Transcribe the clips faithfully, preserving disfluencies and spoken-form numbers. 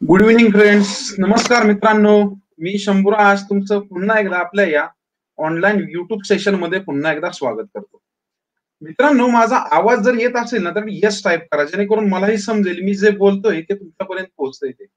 Good evening friends. नमस्कार मित्रांनो, मी शंभूराज तुमचं पुन्हा एकदा आपल्या या ऑनलाईन युट्यूब सेशन मध्ये पुन्हा एकदा स्वागत करतो. मित्रांनो, माझा आवाज जर येत असेल ना तर येस टाईप करा, जेणेकरून मलाही समजेल मी जे बोलतोय ते तुमच्यापर्यंत पोहोचतंय ते.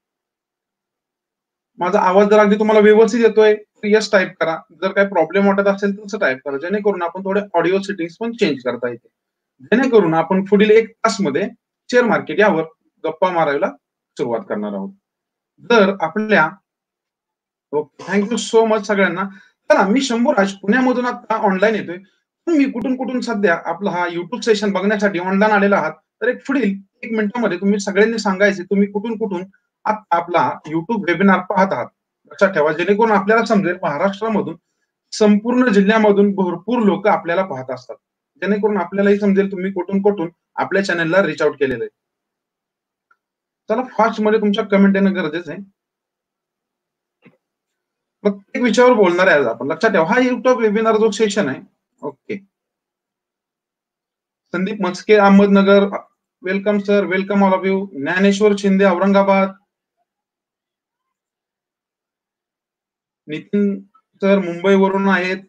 माझा आवाज जर अगदी तुम्हाला व्यवस्थित येतोय तर येस टाईप करा. जर काही प्रॉब्लेम वाटत असेल तर तसं टाईप करा, जेणेकरून आपण थोडे ऑडिओ सेटिंग्स पण चेंज करता येते. जेणेकरून आपण पुढील एक तासमध्ये शेअर मार्केट यावर गप्पा मारायला सुरुवात करणार आहोत. तर आपल्या okay, thank you so much सगळ्यांना. चला, मी शंभूराज पुण्यामधून आता ऑनलाईन येतोय. तुम्ही कुठून कुठून सध्या आपला हा युट्यूब सेशन बघण्यासाठी ऑनलाईन आलेला आहात, तर एक पुढील एक मिनिटामध्ये तुम्ही सगळ्यांनी सांगायचे तुम्ही कुठून कुठून आता आपला युट्यूब वेबिनार पाहत आहात. लक्षात ठेवा, जेणेकरून आपल्याला समजेल महाराष्ट्रामधून संपूर्ण जिल्ह्यामधून भरपूर लोक आपल्याला पाहत असतात, जेणेकरून आपल्यालाही समजेल तुम्ही कुठून कुठून आपल्या चॅनलला रिच आउट केलेलं आहे. चला, फास्ट मध्ये तुमच्या कमेंट येणं गरजेचं आहे. प्रत्येक विषयावर बोलणार आहे आज आपण. लक्षात ठेवा, हा युट्यूब वेबिनार जो सेशन आहे. Okay, Sandeep Maske Ahmednagar, welcome sir, welcome all of you. Dnyaneshwar Shinde Aurangabad, Nitin sir मुंबईवरून आहेत,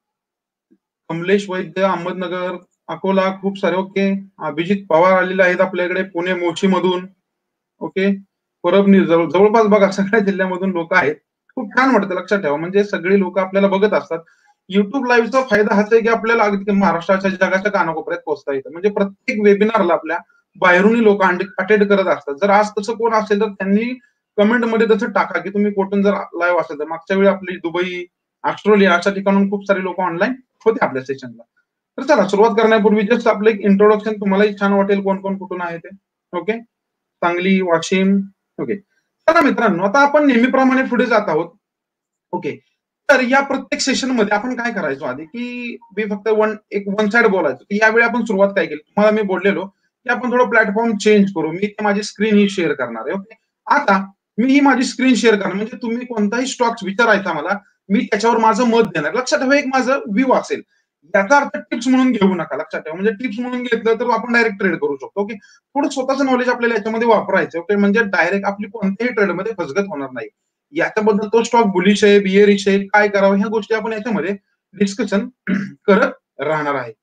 कमलेश वैद्य अहमदनगर, अकोला, खूप सारे. ओके, अभिजित पवार आलेले आहेत आपल्याकडे पुणे मोची मधून. ओके, परभणी, जवळपास बघा सगळ्या जिल्ह्यामधून लोक आहेत. खूप छान वाटतं. लक्षात ठेवा, म्हणजे सगळी लोक आपल्याला बघत असतात. युट्यूब लाईव्हचा फायदा हाच आहे की आपल्याला अगदी महाराष्ट्राच्या जगाच्या कानाकोपऱ्यात पोहोचता येतं. म्हणजे प्रत्येक वेबिनारला आपल्या बाहेरूनही लोक अटेंड करत असतात. जर आज तसं कोण असेल तर त्यांनी कमेंट मध्ये तसं टाका की तुम्ही कुठून जर लाईव्ह असेल तर. मागच्या वेळी आपली दुबई, ऑस्ट्रेलिया अशा ठिकाणून खूप सारे लोक ऑनलाईन होते आपल्या सेशनला. तर चला, सुरुवात करण्यापूर्वी जस्ट आपलं एक इंट्रोडक्शन, तुम्हालाही छान वाटेल कोण कोण कुठून आहे ते. ओके, सांगली, वाशिम. ओके, चला मित्रांनो, आता आपण नेहमीप्रमाणे पुढे जात आहोत. ओके, तर या प्रत्येक सेशन मध्ये आपण काय करायचो आधी की मी फक्त वन एक वन साइड बोलायचो. यावेळी आपण सुरुवात काय केली, तुम्हाला मी बोललेलो की आपण थोडं प्लॅटफॉर्म चेंज करू. मी माझी स्क्रीन ही शेअर करणार आहे. ओके, आता मी ही माझी स्क्रीन शेअर करणार, म्हणजे तुम्ही कोणताही स्टॉक्स विचारायचा मला, मी त्याच्यावर माझं मत देणार. लक्षात ठेवा, एक माझं व्ह्यू असेल. याचा अर्थ टिप्स म्हणून घेऊ नका. लक्षात ठेवा, म्हणजे टिप्स म्हणून घेतलं तर आपण डायरेक्ट ट्रेड करू शकतो. ओके, थोडं स्वतःचं नॉलेज आपल्याला याच्यामध्ये वापरायचं. ओके, म्हणजे डायरेक्ट आपली कोणत्याही ट्रेडमध्ये फसगत होणार नाही. याच्याबद्दल तो स्टॉक बुलिश आहे, बियरिश आहे, काय करावं, ह्या गोष्टी आपण याच्यामध्ये डिस्कशन करत राहणार आहे.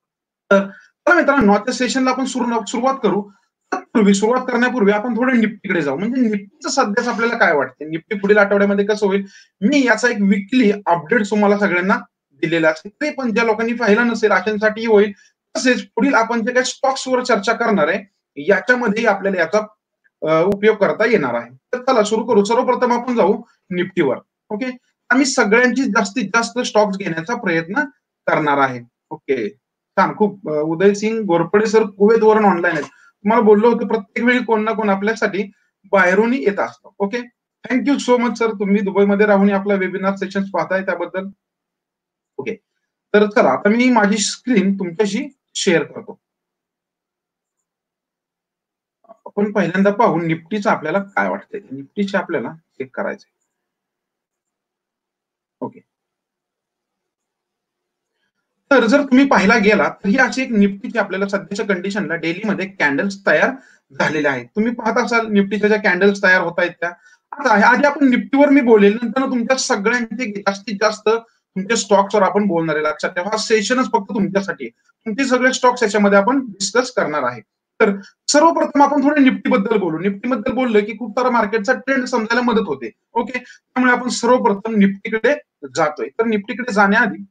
तर मित्रांनो, आजच्या सेशनला आपण सुरुवात करू. पूर्वी सुरुवात करण्यापूर्वी आपण थोडे निफ्टीकडे जाऊ. म्हणजे निफ्टीचं सध्याच आपल्याला काय वाटते, निफ्टी पुढील आठवड्यामध्ये कसं होईल. मी याचा एक विकली अपडेट तुम्हाला सगळ्यांना दिलेला असेल, ते पण ज्या लोकांनी पाहिलं नसेल अशांसाठी होईल. तसेच पुढील आपण जे काही स्टॉक्सवर चर्चा करणार आहे याच्यामध्ये आपल्याला याचा उपयोग करता येणार आहे. तर चला सुरू करू. सर्वप्रथम आपण जाऊ निफ्टीवर. ओके, आम्ही सगळ्यांची जास्तीत जास्त स्टॉक्स घेण्याचा प्रयत्न करणार आहे. ओके, छान, खूप. उदय सिंग गोरपडे सर कुवेत वरून ऑनलाईन आहेत. तुम्हाला बोललो होतो प्रत्येक वेळी कोण ना कोण आपल्यासाठी बाहेरून येत असतं. Okay, thank you so much sir, तुम्ही दुबईमध्ये राहून आपला वेबिनार सेशन पाहताय त्याबद्दल. ओके, तर चला आता मी माझी स्क्रीन तुमच्याशी शेअर करतो. आपण पहिल्यांदा पाहू निफ्टीचं आपल्याला काय वाटतंय. निफ्टीचे आपल्याला चेक करायचंय. ओके, तर जर तुम्ही पाहायला गेला तर ही अशी एक निफ्टीची आपल्याला सध्याच्या कंडिशनला डेलीमध्ये कॅन्डल्स तयार झालेल्या आहेत. तुम्ही पाहत असाल निफ्टीच्या ज्या कॅन्डल्स तयार होत आहेत त्या. आता आधी आपण निफ्टीवर मी बोलेल, नंतर तुमच्या सगळ्यांचे जास्तीत जास्त तुमच्या स्टॉक्सवर आपण बोलणार आहे. लक्षात ठेवा, हा सेशनच फक्त तुमच्यासाठी. तुमचे सगळे स्टॉक्स याच्यामध्ये आपण डिस्कस करणार आहे. तर सर्वप्रथम आपण थोडे निफ्टीबद्दल बोलू. निफ्टीबद्दल बोललं की खूप सारा मार्केटचा ट्रेंड समजायला मदत होते. ओके, त्यामुळे आपण सर्वप्रथम निफ्टीकडे जातोय. तर निफ्टीकडे जाण्याआधी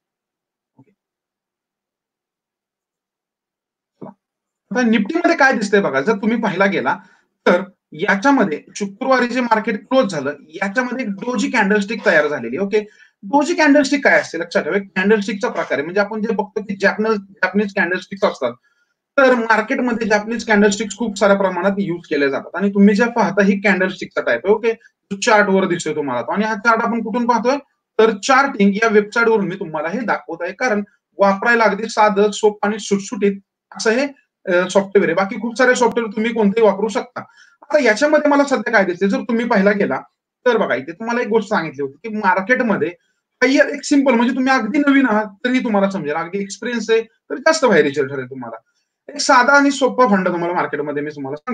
आता निफ्टीमध्ये काय दिसतंय बघा, जर तुम्ही पाहायला गेला तर याच्यामध्ये शुक्रवारी जे मार्केट क्लोज झालं याच्यामध्ये डोजी कॅन्डलस्टिक तयार झालेली. ओके, डोजी कॅन्डलस्टिक काय असते लक्षात ठेवा, कॅन्डलस्टिकचा प्रकार आहे. म्हणजे आपण जे बघतो की जॅपनीज जॅपनीज कॅन्डलस्टिक्स असतात, तर मार्केटमध्ये जॅपनीज कॅन्डलस्टिक्स खूप साऱ्या प्रमाणात युज केले जातात. आणि तुम्ही जे पाहता ही कॅन्डलस्टिकचा टाईप आहे. ओके, चार्ट वर दिसतोय तुम्हाला. आणि हा चार्ट आपण कुठून पाहतोय, तर चार्टिंग या वेबसाईट वरून मी तुम्हाला हे दाखवत आहे. कारण वापरायला अगदी साधं, सोपं आणि सुटसुटीत असं हे सॉफ्टवेअर आहे. बाकी खूप सारे सॉफ्टवेअर तुम्ही कोणतेही वापरू शकता. आता याच्यामध्ये मला सध्या काय दिसते, जर तुम्ही पाहिला गेला तर बघा, इथे तुम्हाला एक गोष्ट सांगितली होती की मार्केटमध्ये एक सिंपल, म्हणजे तुम्ही अगदी नवीन आहात तरी तुम्हाला समजेल, अगदी एक्सपिरियन्स आहे तर जास्त बाहेर रिझल्ट ठरेल तुम्हाला. एक साधा आणि सोपा फंड तुम्हाला मार्केटमध्ये मी तुम्हाला सांगतो.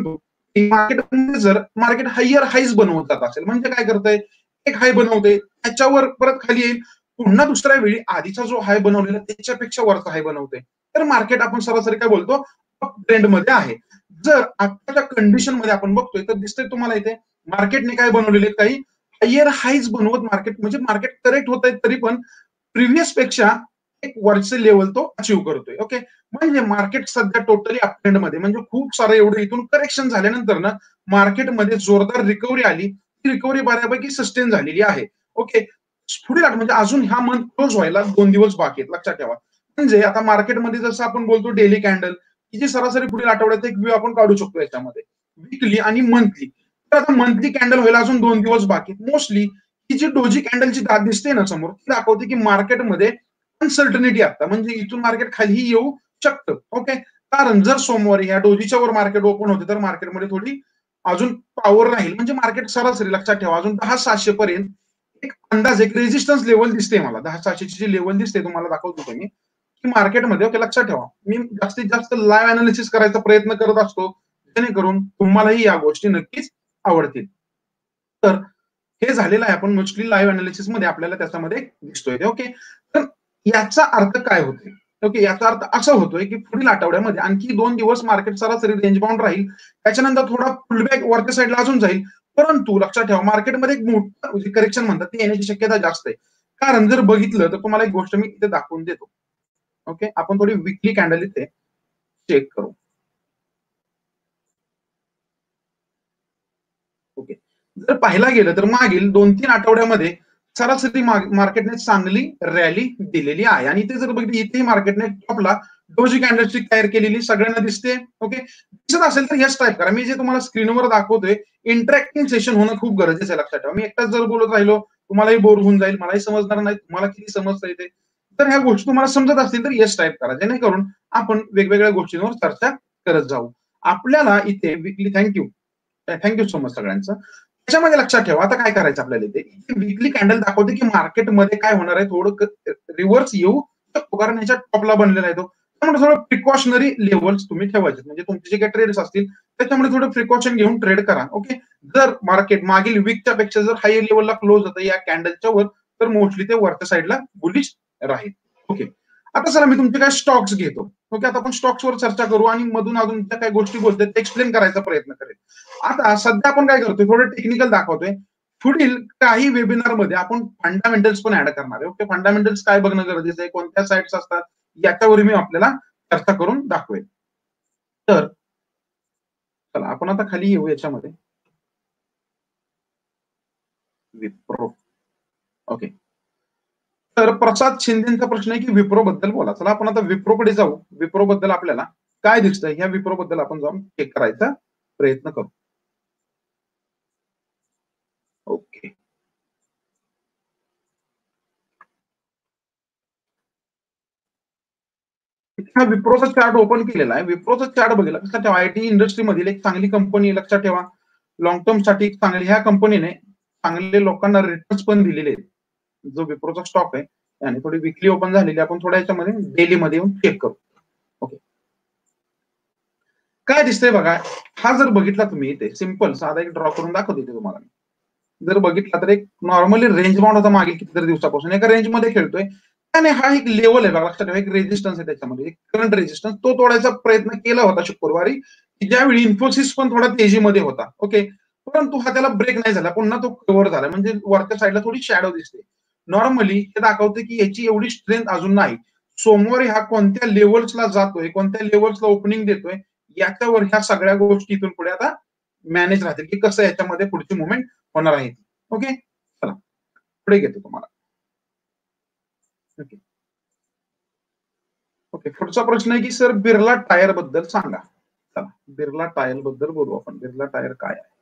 मार्केटमध्ये जर मार्केट हायर हाईज बनवत जात असेल म्हणजे काय करतंय, एक हाय बनवते त्याच्यावर परत खाली येईल, पुन्हा दुसऱ्या वेळी आधीचा जो हाय बनवलेला त्याच्यापेक्षा वरचा हाय बनवते, तर मार्केट आपण सरासरी काय बोलतो ट्रेंड मध्ये आहे. जर आताच्या कंडिशन मध्ये आपण बघतोय तर दिसतंय तुम्हाला इथे मार्केटने काय बनवलेले काही हायर हाईज बनवत मार्केट म्हणजे मार्केट करेक्ट होत आहे तरी पण प्रिव्हियस पेक्षा एक वरचे लेवल तो अचीव्ह करतोय. ओके, म्हणजे मार्केट सध्या टोटली अपट्रेंड मध्ये म्हणजे खूप सारं एवढं इथून करेक्शन झाल्यानंतर ना मार्केटमध्ये जोरदार रिकव्हरी आली, ती रिकव्हरी बऱ्यापैकी सस्टेन झालेली आहे. ओके, पुढे म्हणजे अजून ह्या मंथ क्लोज व्हायला दोन दिवस बाकी आहेत, लक्षात ठेवा. म्हणजे आता मार्केटमध्ये जसं आपण बोलतो डेली कॅन्डल ही जी सरासरी पुढील आठवड्यात एक व्यू आपण काढू शकतो याच्यामध्ये वीकली आणि मंथली. तर आता मंथली कॅन्डल व्हायला अजून दोन दिवस बाकी. मोस्टली ही जी डोजी कॅन्डलची दाद दिसते ना समोर ती दाखवते की मार्केटमध्ये अनसर्टनिटी आता म्हणजे इथून मार्केट खाली येऊ शकतं. ओके, कारण जर सोमवारी ह्या डोजीच्या वर मार्केट ओपन होते तर मार्केटमध्ये थोडी अजून पॉवर राहील म्हणजे मार्केट सरासरी लक्षात ठेवा अजून दहा सहाशे पर्यंत एक अंदाज एक रेजिस्टन्स लेवल दिसते मला दहा सहाशेची जी लेवल दिसते तुम्हाला दाखवतो मी की मार्केटमध्ये. ओके, लक्षात ठेवा मी जास्तीत जास्त लाईव्ह अनालिसिस करायचा प्रयत्न करत असतो जेणेकरून तुम्हालाही या गोष्टी नक्कीच आवडतील. तर हे झालेलं आहे आपण मोस्टली लाईव्ह अनालिसिस मध्ये आपल्याला त्याच्यामध्ये दिसतोय. ओके, तर याचा अर्थ काय होतोय? ओके, याचा अर्थ असा होतोय की पुढील आठवड्यामध्ये आणखी दोन दिवस मार्केट सरासरी रेंज बाउंड राहील, त्याच्यानंतर थोडा पुलबॅक वरच्या साईडला अजून जाईल, परंतु लक्षात ठेवा मार्केटमध्ये एक मोठं करेक्शन म्हणतात ते येण्याची शक्यता जास्त आहे. कारण जर बघितलं तर तुम्हाला एक गोष्ट मी इथे दाखवून देतो. ओके, आपण थोडी वीकली कॅन्डल इथे चेक करू. ओके, जर पाहायला गेलं तर मागील दोन तीन आठवड्यामध्ये सरासरी मार्केटने चांगली रॅली दिलेली आहे आणि इथे जर बघितलं इथे मार्केटने टॉपला डोजी कॅन्डलस्टिक तयार केलेली सगळ्यांना दिसते. ओके, दिसत असेल तर यस टाईप करा. मी जे तुम्हाला स्क्रीनवर दाखवतोय इंटरॅक्टिव्ह सेशन होणं खूप गरजेचं आहे, लक्षात ठेवा. मी एकटाच जर बोलत राहिलो तुम्हालाही बोर होऊन जाईल, मलाही समजणार नाही, तुम्हाला किती समजता येते. तर ह्या गोष्टी तुम्हाला समजत असतील तर यस टाईप करा जेणेकरून आपण वेगवेगळ्या गोष्टींवर चर्चा करत जाऊ. आपल्याला इथे weekly thank you thank you so much सगळ्यांचं. त्याच्यामध्ये लक्षात ठेवा आता काय करायचं आपल्याला इथे वीकली कॅन्डल दाखवते की मार्केटमध्ये काय होणार आहे थोडं रिव्हर्स येऊ शकतो कारण याच्या टॉपला बनलेला आहे तो. त्यामुळे थोडं प्रिकॉशनरी लेवल्स तुम्ही ठेवायचे म्हणजे तुमचे जे काही ट्रेड्स असतील त्याच्यामध्ये थोडं प्रिकॉशन घेऊन ट्रेड करा. ओके, जर मार्केट मागील वीकच्या पेक्षा जर हायर लेवलला क्लोज होतं या कॅन्डलच्या वर तर मोस्टली ते वरच्या साईडला बुलिश राहील. ओके, आता चला मी तुमचे काय स्टॉक्स घेतो. ओके, आता आपण स्टॉक्सवर चर्चा करू आणि मधून अजून ज्या काही गोष्टी बोलतात ते एक्सप्लेन करायचा प्रयत्न करेल. आता सध्या आपण काय करतोय थोडं टेक्निकल दाखवतोय. पुढील काही वेबिनार मध्ये आपण फंडामेंटल्स पण ऍड करणार आहे. ओके, फंडामेंटल्स काय बघणं गरजेचं आहे, कोणत्या साइट्स असतात याच्यावर मी आपल्याला चर्चा करून दाखवेल. तर चला आपण आता खाली येऊ याच्यामध्ये विप्रो. ओके, तर प्रसाद शिंदेचा प्रश्न आहे की विप्रो बद्दल बोला. चला आपण आता विप्रोकडे जाऊ. विप्रो बद्दल आपल्याला काय दिसतंय ह्या विप्रो बद्दल आपण जाऊन चेक करायचा प्रयत्न करू. ओके, हा विप्रोचा चार्ट ओपन केलेला आहे. विप्रोचा चार्ट बघितला लक्षात ठेवा आयटी इंडस्ट्री मधील एक चांगली कंपनी लक्षात ठेवा. लॉंग टर्म साठी चांगली ह्या कंपनीने चांगले लोकांना रिटर्न्स पण दिलेले आहेत. जो विप्रोचा स्टॉक आहे आणि थोडी विकली ओपन झालेली आपण थोड्या याच्यामध्ये डेली मध्ये येऊन चेक करू. ओके, काय दिसतंय बघा. हा जर बघितला तुम्ही इथे सिंपल साधा एक ड्रॉ करून दाखवतो इथे तुम्हाला. जर बघितला तर एक नॉर्मली रेंज बाउंड होता मागील कितीतरी दिवसापासून एका रेंज मध्ये खेळतोय आणि हा एक लेवल आहे बघा लक्षात ठेवा. एक रेजिस्टन्स आहे त्याच्यामध्ये एक करंट रेजिस्टन्स तो तोडायचा प्रयत्न केला होता शुक्रवारी ज्यावेळी इन्फोसिस पण थोडा तेजीमध्ये होता. ओके, परंतु हा त्याला ब्रेक नाही झाला, पुन्हा तो कव्हर झाला म्हणजे वरच्या साईडला थोडी शॅडो दिसते. नॉर्मली हे दाखवते की याची एवढी स्ट्रेंथ अजून नाही. सोमवारी हा कोणत्या लेवल्सला जातोय कोणत्या लेवल्सला ओपनिंग देतोय याच्यावर ह्या सगळ्या गोष्टी इथून पुढे आता मॅनेज राहतील की कसं याच्यामध्ये पुढची मुवमेंट होणार आहे. ओके, चला पुढे घेतो तुम्हाला. ओके ओके पुढचा प्रश्न आहे की सर बिर्ला टायर बद्दल सांगा. चला बिर्ला टायर बद्दल बोलू आपण. बिर्ला टायर काय आहे?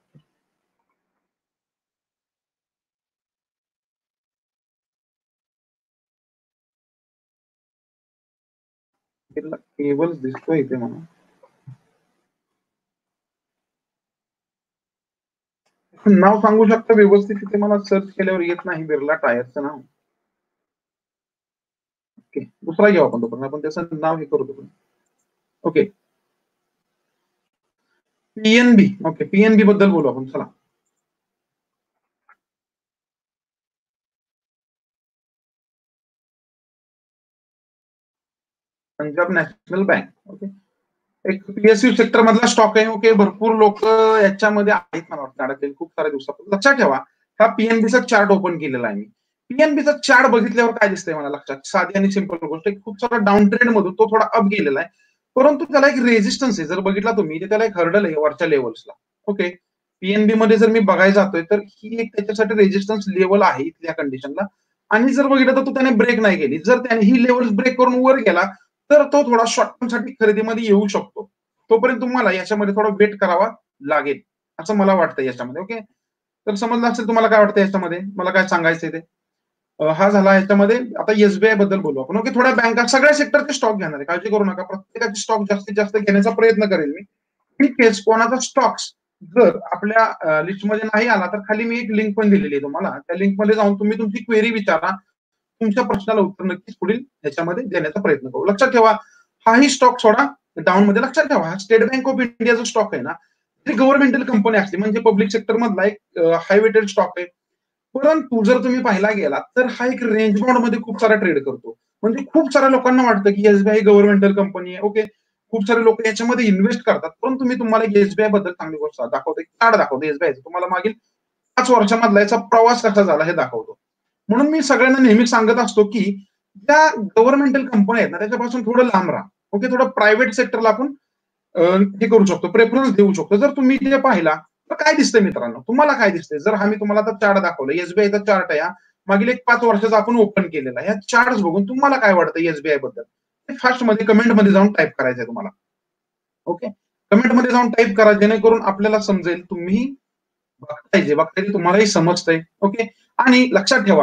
बिर्ला केबल्स दिसतोय इथे म्हणून नाव सांगू शकता व्यवस्थित तिथे मला सर्च केल्यावर येत नाही बिर्ला टायरचं नाव. ओके, दुसरा घेऊ आपण तो पण आपण त्याचं नाव हे करू. Okay, PNB. ओके, पीएनबी बद्दल बोलू आपण. चला. Punjab national bank. ओके, एक पीएसयू सेक्टर मधला स्टॉक आहे. ओके, भरपूर लोक याच्यामध्ये आहेत मला वाटतं अडकलेले खूप साऱ्या दिवसापासून. लक्षात ठेवा, हा पीएनबीचा चार्ट ओपन केलेला आहे मी. पीएनबीचा चार्ट बघितल्यावर काय दिसतंय मला लक्षात, साधी आणि सिंपल गोष्ट, खूप सारा डाऊन ट्रेंड मधून तो थोडा अप गेलेला आहे, परंतु त्याला एक रेजिस्टन्स आहे. जर बघितला तुम्ही तर त्याला एक हर्डल आहे वरच्या लेवल्सला. ओके, पीएनबी मध्ये जर मी बघायला जातोय तर ही एक त्याच्यासाठी रेजिस्टन्स लेवल आहे इथल्या कंडिशनला. आणि जर बघितलं तर तो त्याने ब्रेक नाही केली. जर त्याने ही लेवल ब्रेक करून वर गेला तर तो थोडा शॉर्ट टर्म साठी खरेदीमध्ये येऊ शकतो. तोपर्यंत तुम्हाला याच्यामध्ये थोडा वेट करावा लागेल असं मला वाटतं याच्यामध्ये. ओके, तर समजलं असेल तुम्हाला काय वाटतं याच्यामध्ये, मला काय सांगायचंय ते. हा झाला याच्यामध्ये. आता एसबीआय बद्दल बोलू आपण. ओके, थोड्या बँका सगळ्या सेक्टरचे स्टॉक घेणार आहे, काळजी करू नका. प्रत्येकाचे स्टॉक जास्तीत जास्त घेण्याचा प्रयत्न करेल मी. इन केस कोणाचा स्टॉक्स जर आपल्या लिस्टमध्ये नाही आला तर खाली मी एक लिंक पण दिलेली आहे तुम्हाला. त्या लिंकमध्ये जाऊन तुम्ही तुमची क्वेरी विचारा. तुमच्या प्रश्नाला उत्तर नक्कीच पुढील ह्याच्यामध्ये देण्याचा प्रयत्न करू. लक्षात ठेवा, हाही स्टॉक थोडा डाऊन मध्ये. लक्षात ठेवा, स्टेट बँक ऑफ इंडियाचा स्टॉक आहे ना, ती गव्हर्नमेंटल कंपनी असते, म्हणजे पब्लिक सेक्टर मधला एक हाय वेटेड स्टॉक आहे. परंतु जर तुम्ही पाहायला गेला तर हा एक रेंज बाउंड मध्ये खूप सारा ट्रेड करतो. म्हणजे खूप साऱ्या लोकांना वाटतं की एसबीआय गव्हर्नमेंटल कंपनी आहे. ओके, खूप सारे लोक याच्यामध्ये इन्व्हेस्ट करतात, परंतु मी तुम्हाला एसबीआय बद्दल चांगली गोष्ट दाखवतो, चार्ट दाखवतो एसबीआयचा. तुम्हाला मागील पाच वर्षामधला याचा प्रवास कसा झाला हे दाखवतो. म्हणून मी सगळ्यांना नेहमी सांगत असतो की ज्या गव्हर्नमेंटल कंपन्या आहेत ना त्याच्यापासून थोडं लांब राहा. ओके, थोडं प्रायव्हेट सेक्टरला आपण हे करू शकतो, प्रेफरन्स देऊ शकतो. जर तुम्ही ते पाहिला तर काय दिसतंय मित्रांनो, तुम्हाला काय दिसतंय, जर हा मी तुम्हाला आता चार्ट दाखवला, एसबीआयचा चार्ट आहे, मागील एक पाच वर्षाचा आपण ओपन केलेला आहे. ह्या चार्ट बघून तुम्हाला काय वाटतं एसबीआय बद्दल, फास्ट मध्ये कमेंट मध्ये जाऊन टाईप करायचंय तुम्हाला. ओके, कमेंट मध्ये जाऊन टाईप करा, जेणेकरून आपल्याला समजेल तुम्ही बघताय, जे बघताय तुम्हालाही समजतंय. ओके, आणि लक्षात ठेवा,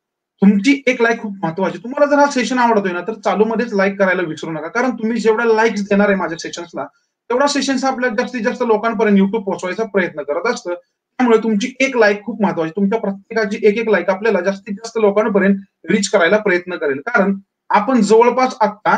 तुमची एक लाईक खूप महत्वाची. तुम्हाला जर हा सेशन आवडतोय ना तर चालू मध्येच लाईक करायला विसरू नका, कारण तुम्ही जेवढ्या लाईक्स देणार आहे माझ्या सेशन्सला तेवढा सेशन्स आपल्या जास्तीत जास्त लोकांपर्यंत युट्यूब पोहोचवायचा प्रयत्न करत असतं. त्यामुळे तुमची एक लाईक खूप महत्वाची. तुमच्या प्रत्येकाची एक एक लाईक आपल्याला जास्तीत जास्त लोकांपर्यंत रीच करायला प्रयत्न करेल, कारण आपण जवळपास आता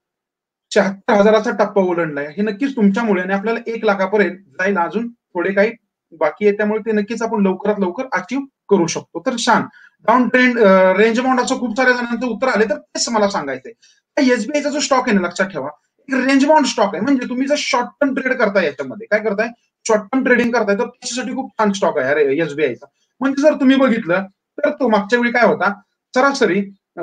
शहात्तर हजाराचा टप्पा ओलांडलाय. हे नक्कीच तुमच्यामुळे, आणि आपल्याला एक लाखापर्यंत जायला अजून थोडे काही बाकी आहे, त्यामुळे ते नक्कीच आपण लवकरात लवकर अचीव्ह करू शकतो. तर छान डाऊन ट्रेंड रेंज बाउंड असं खूप साऱ्या जणांचं उत्तर आले, तर तेच मला सांगायचंय. एसबीआयचा जो स्टॉक आहे ना, लक्षात ठेवा, रेंज बाउंड स्टॉक आहे. म्हणजे तुम्ही जर शॉर्ट टर्म ट्रेड करताय, याच्यामध्ये काय करताय, शॉर्ट टर्म ट्रेडिंग करताय, तर त्याच्यासाठी खूप छान स्टॉक आहे अरे एसबीआयचा. म्हणजे जर तुम्ही बघितलं तर तो मागच्या वेळी काय होता, सरासरी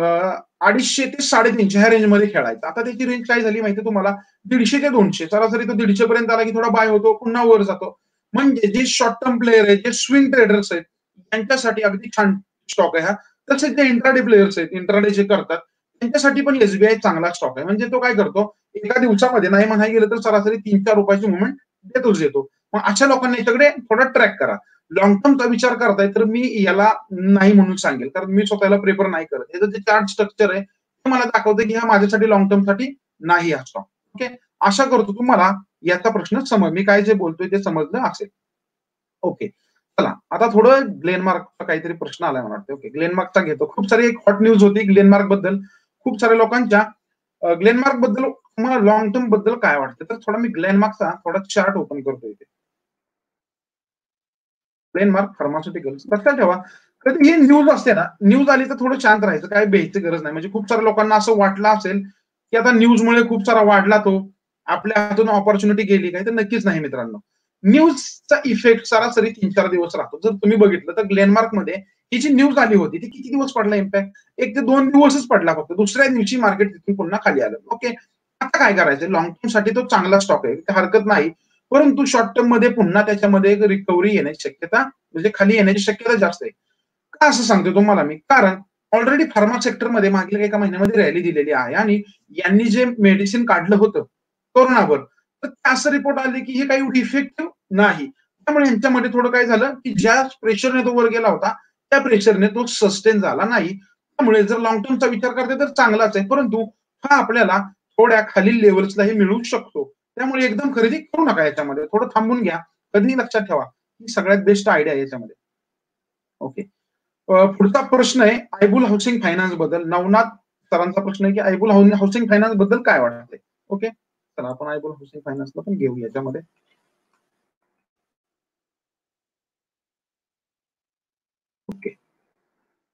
अडीचशे ते साडेतीनशे ह्या रेंजमध्ये खेळायचा. आता त्याची रेंज काय झाली माहिती तुम्हाला, दीडशे ते दोनशे. सरासरी तो दीडशे पर्यंत आला की थोडा बाय होतो, पुन्हा वर जातो. म्हणजे जे शॉर्ट टर्म प्लेयर आहेत, जे स्विंग ट्रेडर्स आहेत, त्यांच्यासाठी अगदी छान स्टॉक आहे हा. तसेच जे इंट्राडे प्लेयर्स आहेत, इंट्राडे जे करतात, त्यांच्यासाठी पण एसबीआय चांगला स्टॉक आहे. म्हणजे तो काय करतो, एका दिवसामध्ये नाही म्हणाय गेलं तर सरासरी तीन चार रुपयाची मुवमेंट देतोच देतो. मग अशा लोकांनी याच्याकडे थोडा ट्रॅक करा. लॉंग टर्मचा विचार करताय तर मी याला नाही म्हणून सांगेल, कारण मी स्वतःला प्रेफर नाही करत. याचं जे चार्ट स्ट्रक्चर आहे ते मला दाखवतं की हा माझ्यासाठी लॉंग टर्म साठी नाही हा स्टॉक. ओके, आशा करतो तुम्हाला याचा प्रश्न समज, मी काय जे बोलतोय ते समजलं असेल. ओके, चला आता थोडं ग्लेनमार्कचा काहीतरी प्रश्न आलाय मला वाटतं. ओके, ग्लेनमार्कचा घेतो. खूप सारी एक हॉट न्यूज होती ग्लेनमार्क बद्दल, खूप साऱ्या लोकांच्या. ग्लेनमार्क बद्दल तुम्हाला लॉंग टर्म बद्दल काय वाटतं, तर थोडा मी ग्लेनमार्कचा थोडा चार्ट ओपन करतो इथे. Glenmark pharmaceuticals. लक्षात ठेवा, कधी ही न्यूज असते ना, न्यूज आली तर थोडं शांत राहायचं, काय भ्यायची गरज नाही. म्हणजे खूप साऱ्या लोकांना असं वाटलं असेल की आता न्यूजमुळे खूप सारा वाढला तो, आपल्या हातून ऑपॉर्च्युनिटी गेली काय, तर नक्कीच नाही मित्रांनो. न्यूजचा इफेक्ट सरासरी तीन चार दिवस राहतो. जर तुम्ही बघितलं तर ग्लेनमार्क मध्ये ही जी न्यूज आली होती ती किती दिवस पडला इम्पॅक्ट, एक ते दोन दिवसच पडला फक्त. दुसऱ्या दिवशी मार्केट तिथून पुन्हा खाली आलं. ओके, आता काय करायचं, लॉंग टर्म साठी तो चांगला स्टॉक आहे, हरकत नाही. परंतु शॉर्ट टर्म मध्ये पुन्हा त्याच्यामध्ये एक रिकव्हरी येण्याची शक्यता, म्हणजे खाली येण्याची शक्यता जास्त आहे. का असं सांगतो तुम्हाला मी, कारण ऑलरेडी फार्मा सेक्टरमध्ये मागील एका महिन्यामध्ये रॅली दिलेली आहे, आणि यांनी जे मेडिसिन काढलं होतं कोरोनावर, तर असं रिपोर्ट आले की हे काही एवढी इफेक्टिव्ह नाही. त्यामुळे यांच्यामध्ये थोडं काय झालं की ज्या प्रेशरने तो वर गेला होता त्या प्रेशरने तो सस्टेन झाला नाही. त्यामुळे जर लॉंग टर्मचा विचार करते तर चांगलाच आहे, परंतु हा आपल्याला थोड्या खालील लेवल्सलाही मिळू शकतो. त्यामुळे एकदम खरेदी करू नका, याच्यामध्ये थोडं थांबून घ्या. कधीही लक्षात ठेवा, ही सगळ्यात बेस्ट आयडिया आहे याच्यामध्ये. ओके, पुढचा प्रश्न आहे आयबुल हाऊसिंग फायनान्स बद्दल. नवनाथ सरांचा प्रश्न आहे की आयबुल हाऊसिंग फायनान्स बद्दल काय वाटते. ओके, तर आपण आयबुल हाऊसिंग फायनान्सला पण घेऊ याच्यामध्ये.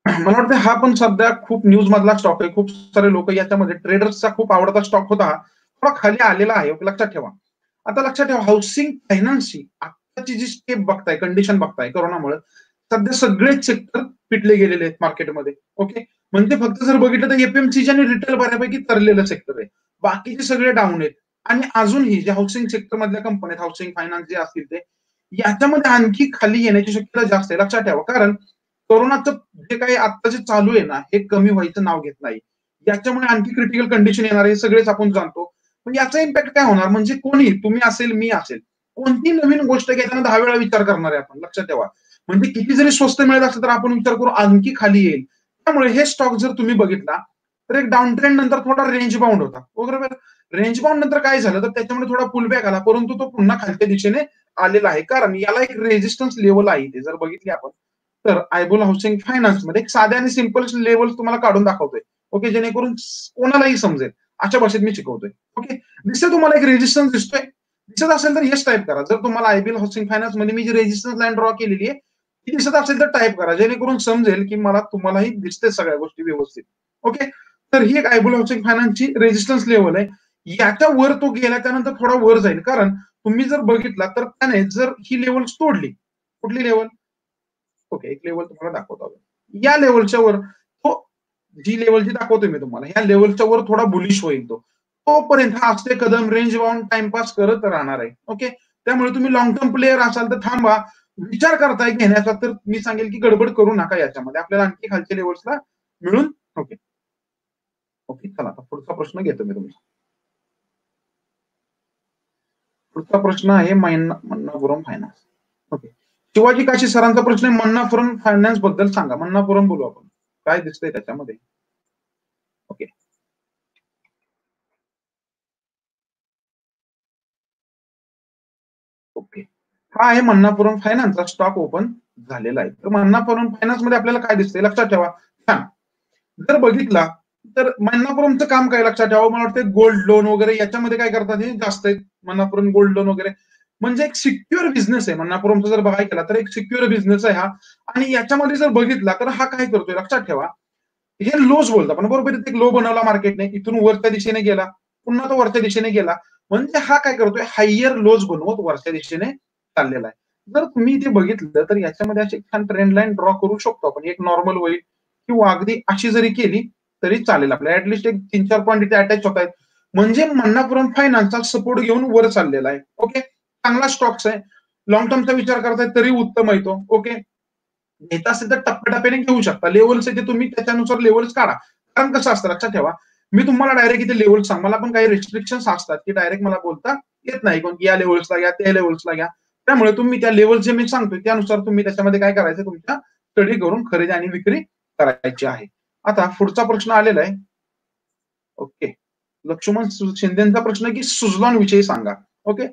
मला वाटतं हा पण सध्या खूप न्यूज मधला स्टॉक आहे. खूप सारे लोक याच्यामध्ये ट्रेडर्सचा खूप आवडता स्टॉक होता हा. थोडा खाली आलेला आहे, लक्षात ठेवा. आता लक्षात ठेवा, हाऊसिंग फायनान्सची आताची जी स्टेप बघताय, कंडिशन बघताय कोरोनामुळे, सध्या सगळेच सेक्टर पिटले गेलेले आहेत मार्केटमध्ये. ओके, म्हणजे फक्त जर बघितलं तर एपीएमसीजी आणि रिटेल बऱ्यापैकी तरलेलं सेक्टर आहे. बाकीचे सगळे डाऊन आहेत. आणि अजूनही जे हाऊसिंग सेक्टर मधल्या कंपन्या, हाऊसिंग फायनान्स जे असतील ते, याच्यामध्ये आणखी खाली येण्याची शक्यता जास्त आहे. लक्षात ठेवा, कारण कोरोनाचं जे काही आता जे चालू आहे ना, हे कमी व्हायचं नाव घेत नाही. याच्यामुळे आणखी क्रिटिकल कंडिशन येणार आहे, सगळेच आपण जाणतो. पण याचा इम्पॅक्ट काय होणार, म्हणजे कोणी, तुम्ही असेल, मी असेल, कोणती नवीन गोष्ट घेताना दहा वेळा विचार करणार आहे आपण. लक्षात ठेवा, म्हणजे किती जरी स्वस्त मिळत असेल तर आपण विचार करू आणखी खाली येईल. त्यामुळे हे स्टॉक जर तुम्ही बघितला तर एक डाऊन ट्रेंड नंतर थोडा रेंज बाउंड होता, बरोबर. रेंज बाउंड नंतर काय झालं तर त्याच्यामध्ये थोडा पुलबॅक आला, परंतु तो पुन्हा खालच्या दिशेने आलेला आहे. कारण याला एक रेजिस्टन्स लेवल आहे, ते जर बघितली आपण तर आयबोल हाऊसिंग फायनान्स मध्ये एक साध्या आणि सिंपल लेवल तुम्हाला काढून दाखवतोय. ओके, जेणेकरून कोणालाही समजेल अशा भाषेत मी शिकवतोय. ओके, दिसतोय तुम्हाला एक रेजिस्टन्स दिसतोय, दिसत असेल तर येस टाईप करा. जर तुम्हाला आयबीएल हाऊसिंग फायनान्स मध्ये मी जी रेजिस्टन्स लाईन ड्रॉ केलेली आहे ती दिसत असेल तर टाईप करा, जेणेकरून समजेल की मला तुम्हालाही दिसते सगळ्या गोष्टी व्यवस्थित. ओके, तर ही एक आयबोल हाऊसिंग फायनान्सची रेजिस्टन्स लेवल आहे. याच्या वर तो गेला त्यानंतर थोडा वर जाईल, कारण तुम्ही जर बघितला तर त्याने जर ही लेवल तोडली, कुठली लेवल, ओके, एक लेवल तुम्हाला दाखवतो. या लेवलच्या वर तो, जी लेवल जी दाखवतोय मी तुम्हाला, या लेवलच्या वर थोडा बुलिश होईल तो. तोपर्यंत हा असते कदम रेंज बाउंड टाइमपास करत राहणार आहे. ओके, त्यामुळे तुम्ही लॉंग टर्म प्लेअर असाल तर थांबा. विचार करताय घेण्याचा तर मी सांगेल की गडबड करू नका याच्यामध्ये, आपल्याला आणखी खालच्या लेवल्सला मिळून. ओके ओके, चला आता पुढचा प्रश्न घेतो मी तुमचा. पुढचा प्रश्न आहे मन्नापुरम फायनान्स. ओके, शिवाजी काशी सरांचा प्रश्न आहे, मन्नापुरम फायनान्स बद्दल सांगा. मन्नापुरम बोलू आपण, काय दिसतंय त्याच्यामध्ये. ओके, ओके, हा आहे मन्नापुरम फायनान्सचा स्टॉक ओपन झालेला आहे. तर मन्नापुरम फायनान्स मध्ये आपल्याला काय दिसतंय लक्षात ठेवा. छान, जर बघितला तर मन्नापुरमचं काम काय लक्षात ठेवा, मला वाटतं गोल्ड लोन वगैरे याच्यामध्ये काय करतात हे जास्त आहेत. मन्नापुरम गोल्ड लोन वगैरे म्हणजे एक सिक्युअर बिझनेस आहे. मन्नापुरमचा जर बघायला केला तर एक सिक्युअर बिझनेस आहे हा. आणि याच्यामध्ये जर बघितला तर हा काय करतोय लक्षात ठेवा, हे लोज बोलतो आपण, बरोबर. एक लो बनवला मार्केटने, इथून वरच्या दिशेने गेला, पुन्हा तो वरच्या दिशेने गेला, म्हणजे हा काय करतोय, हायर लोज बनवत वरच्या दिशेने चाललेला आहे. जर तुम्ही इथे बघितलं तर याच्यामध्ये अशी छान ट्रेंड लाईन ड्रॉ करू शकतो आपण, एक नॉर्मल होईल किंवा अगदी अशी जरी केली तरी चालेल आपल्याला. ऍटलिस्ट एक तीन चार पॉईंट इथे अटॅच होत आहेत, म्हणजे मन्नापुरम फायनान्सचा सपोर्ट घेऊन वर चाललेला आहे. ओके, चांगला स्टॉक्स आहे, लॉंग टर्मचा विचार करताय तरी उत्तम आहे तो. ओके, घेत असेल तर टप्प्याटप्प्याने घेऊ शकता. लेवल्स आहे ते तुम्ही त्याच्यानुसार लेवल्स काढा. कारण कसं असतं लक्षात ठेवा, मी तुम्हाला डायरेक्ट इथे लेवल सांग, मला पण काही रिस्ट्रिक्शन्स असतात की डायरेक्ट मला बोलता येत नाही कोण, या लेवल्सला घ्या, त्या लेवल्सला घ्या. त्यामुळे तुम्ही त्या लेवल जे मी सांगतोय त्यानुसार तुम्ही त्याच्यामध्ये काय करायचं, तुमच्या स्टडी करून खरेदी आणि विक्री करायची आहे. आता पुढचा प्रश्न आलेला आहे. ओके, लक्ष्मण शिंदेचा प्रश्न की सुझलॉन विषयी सांगा. ओके,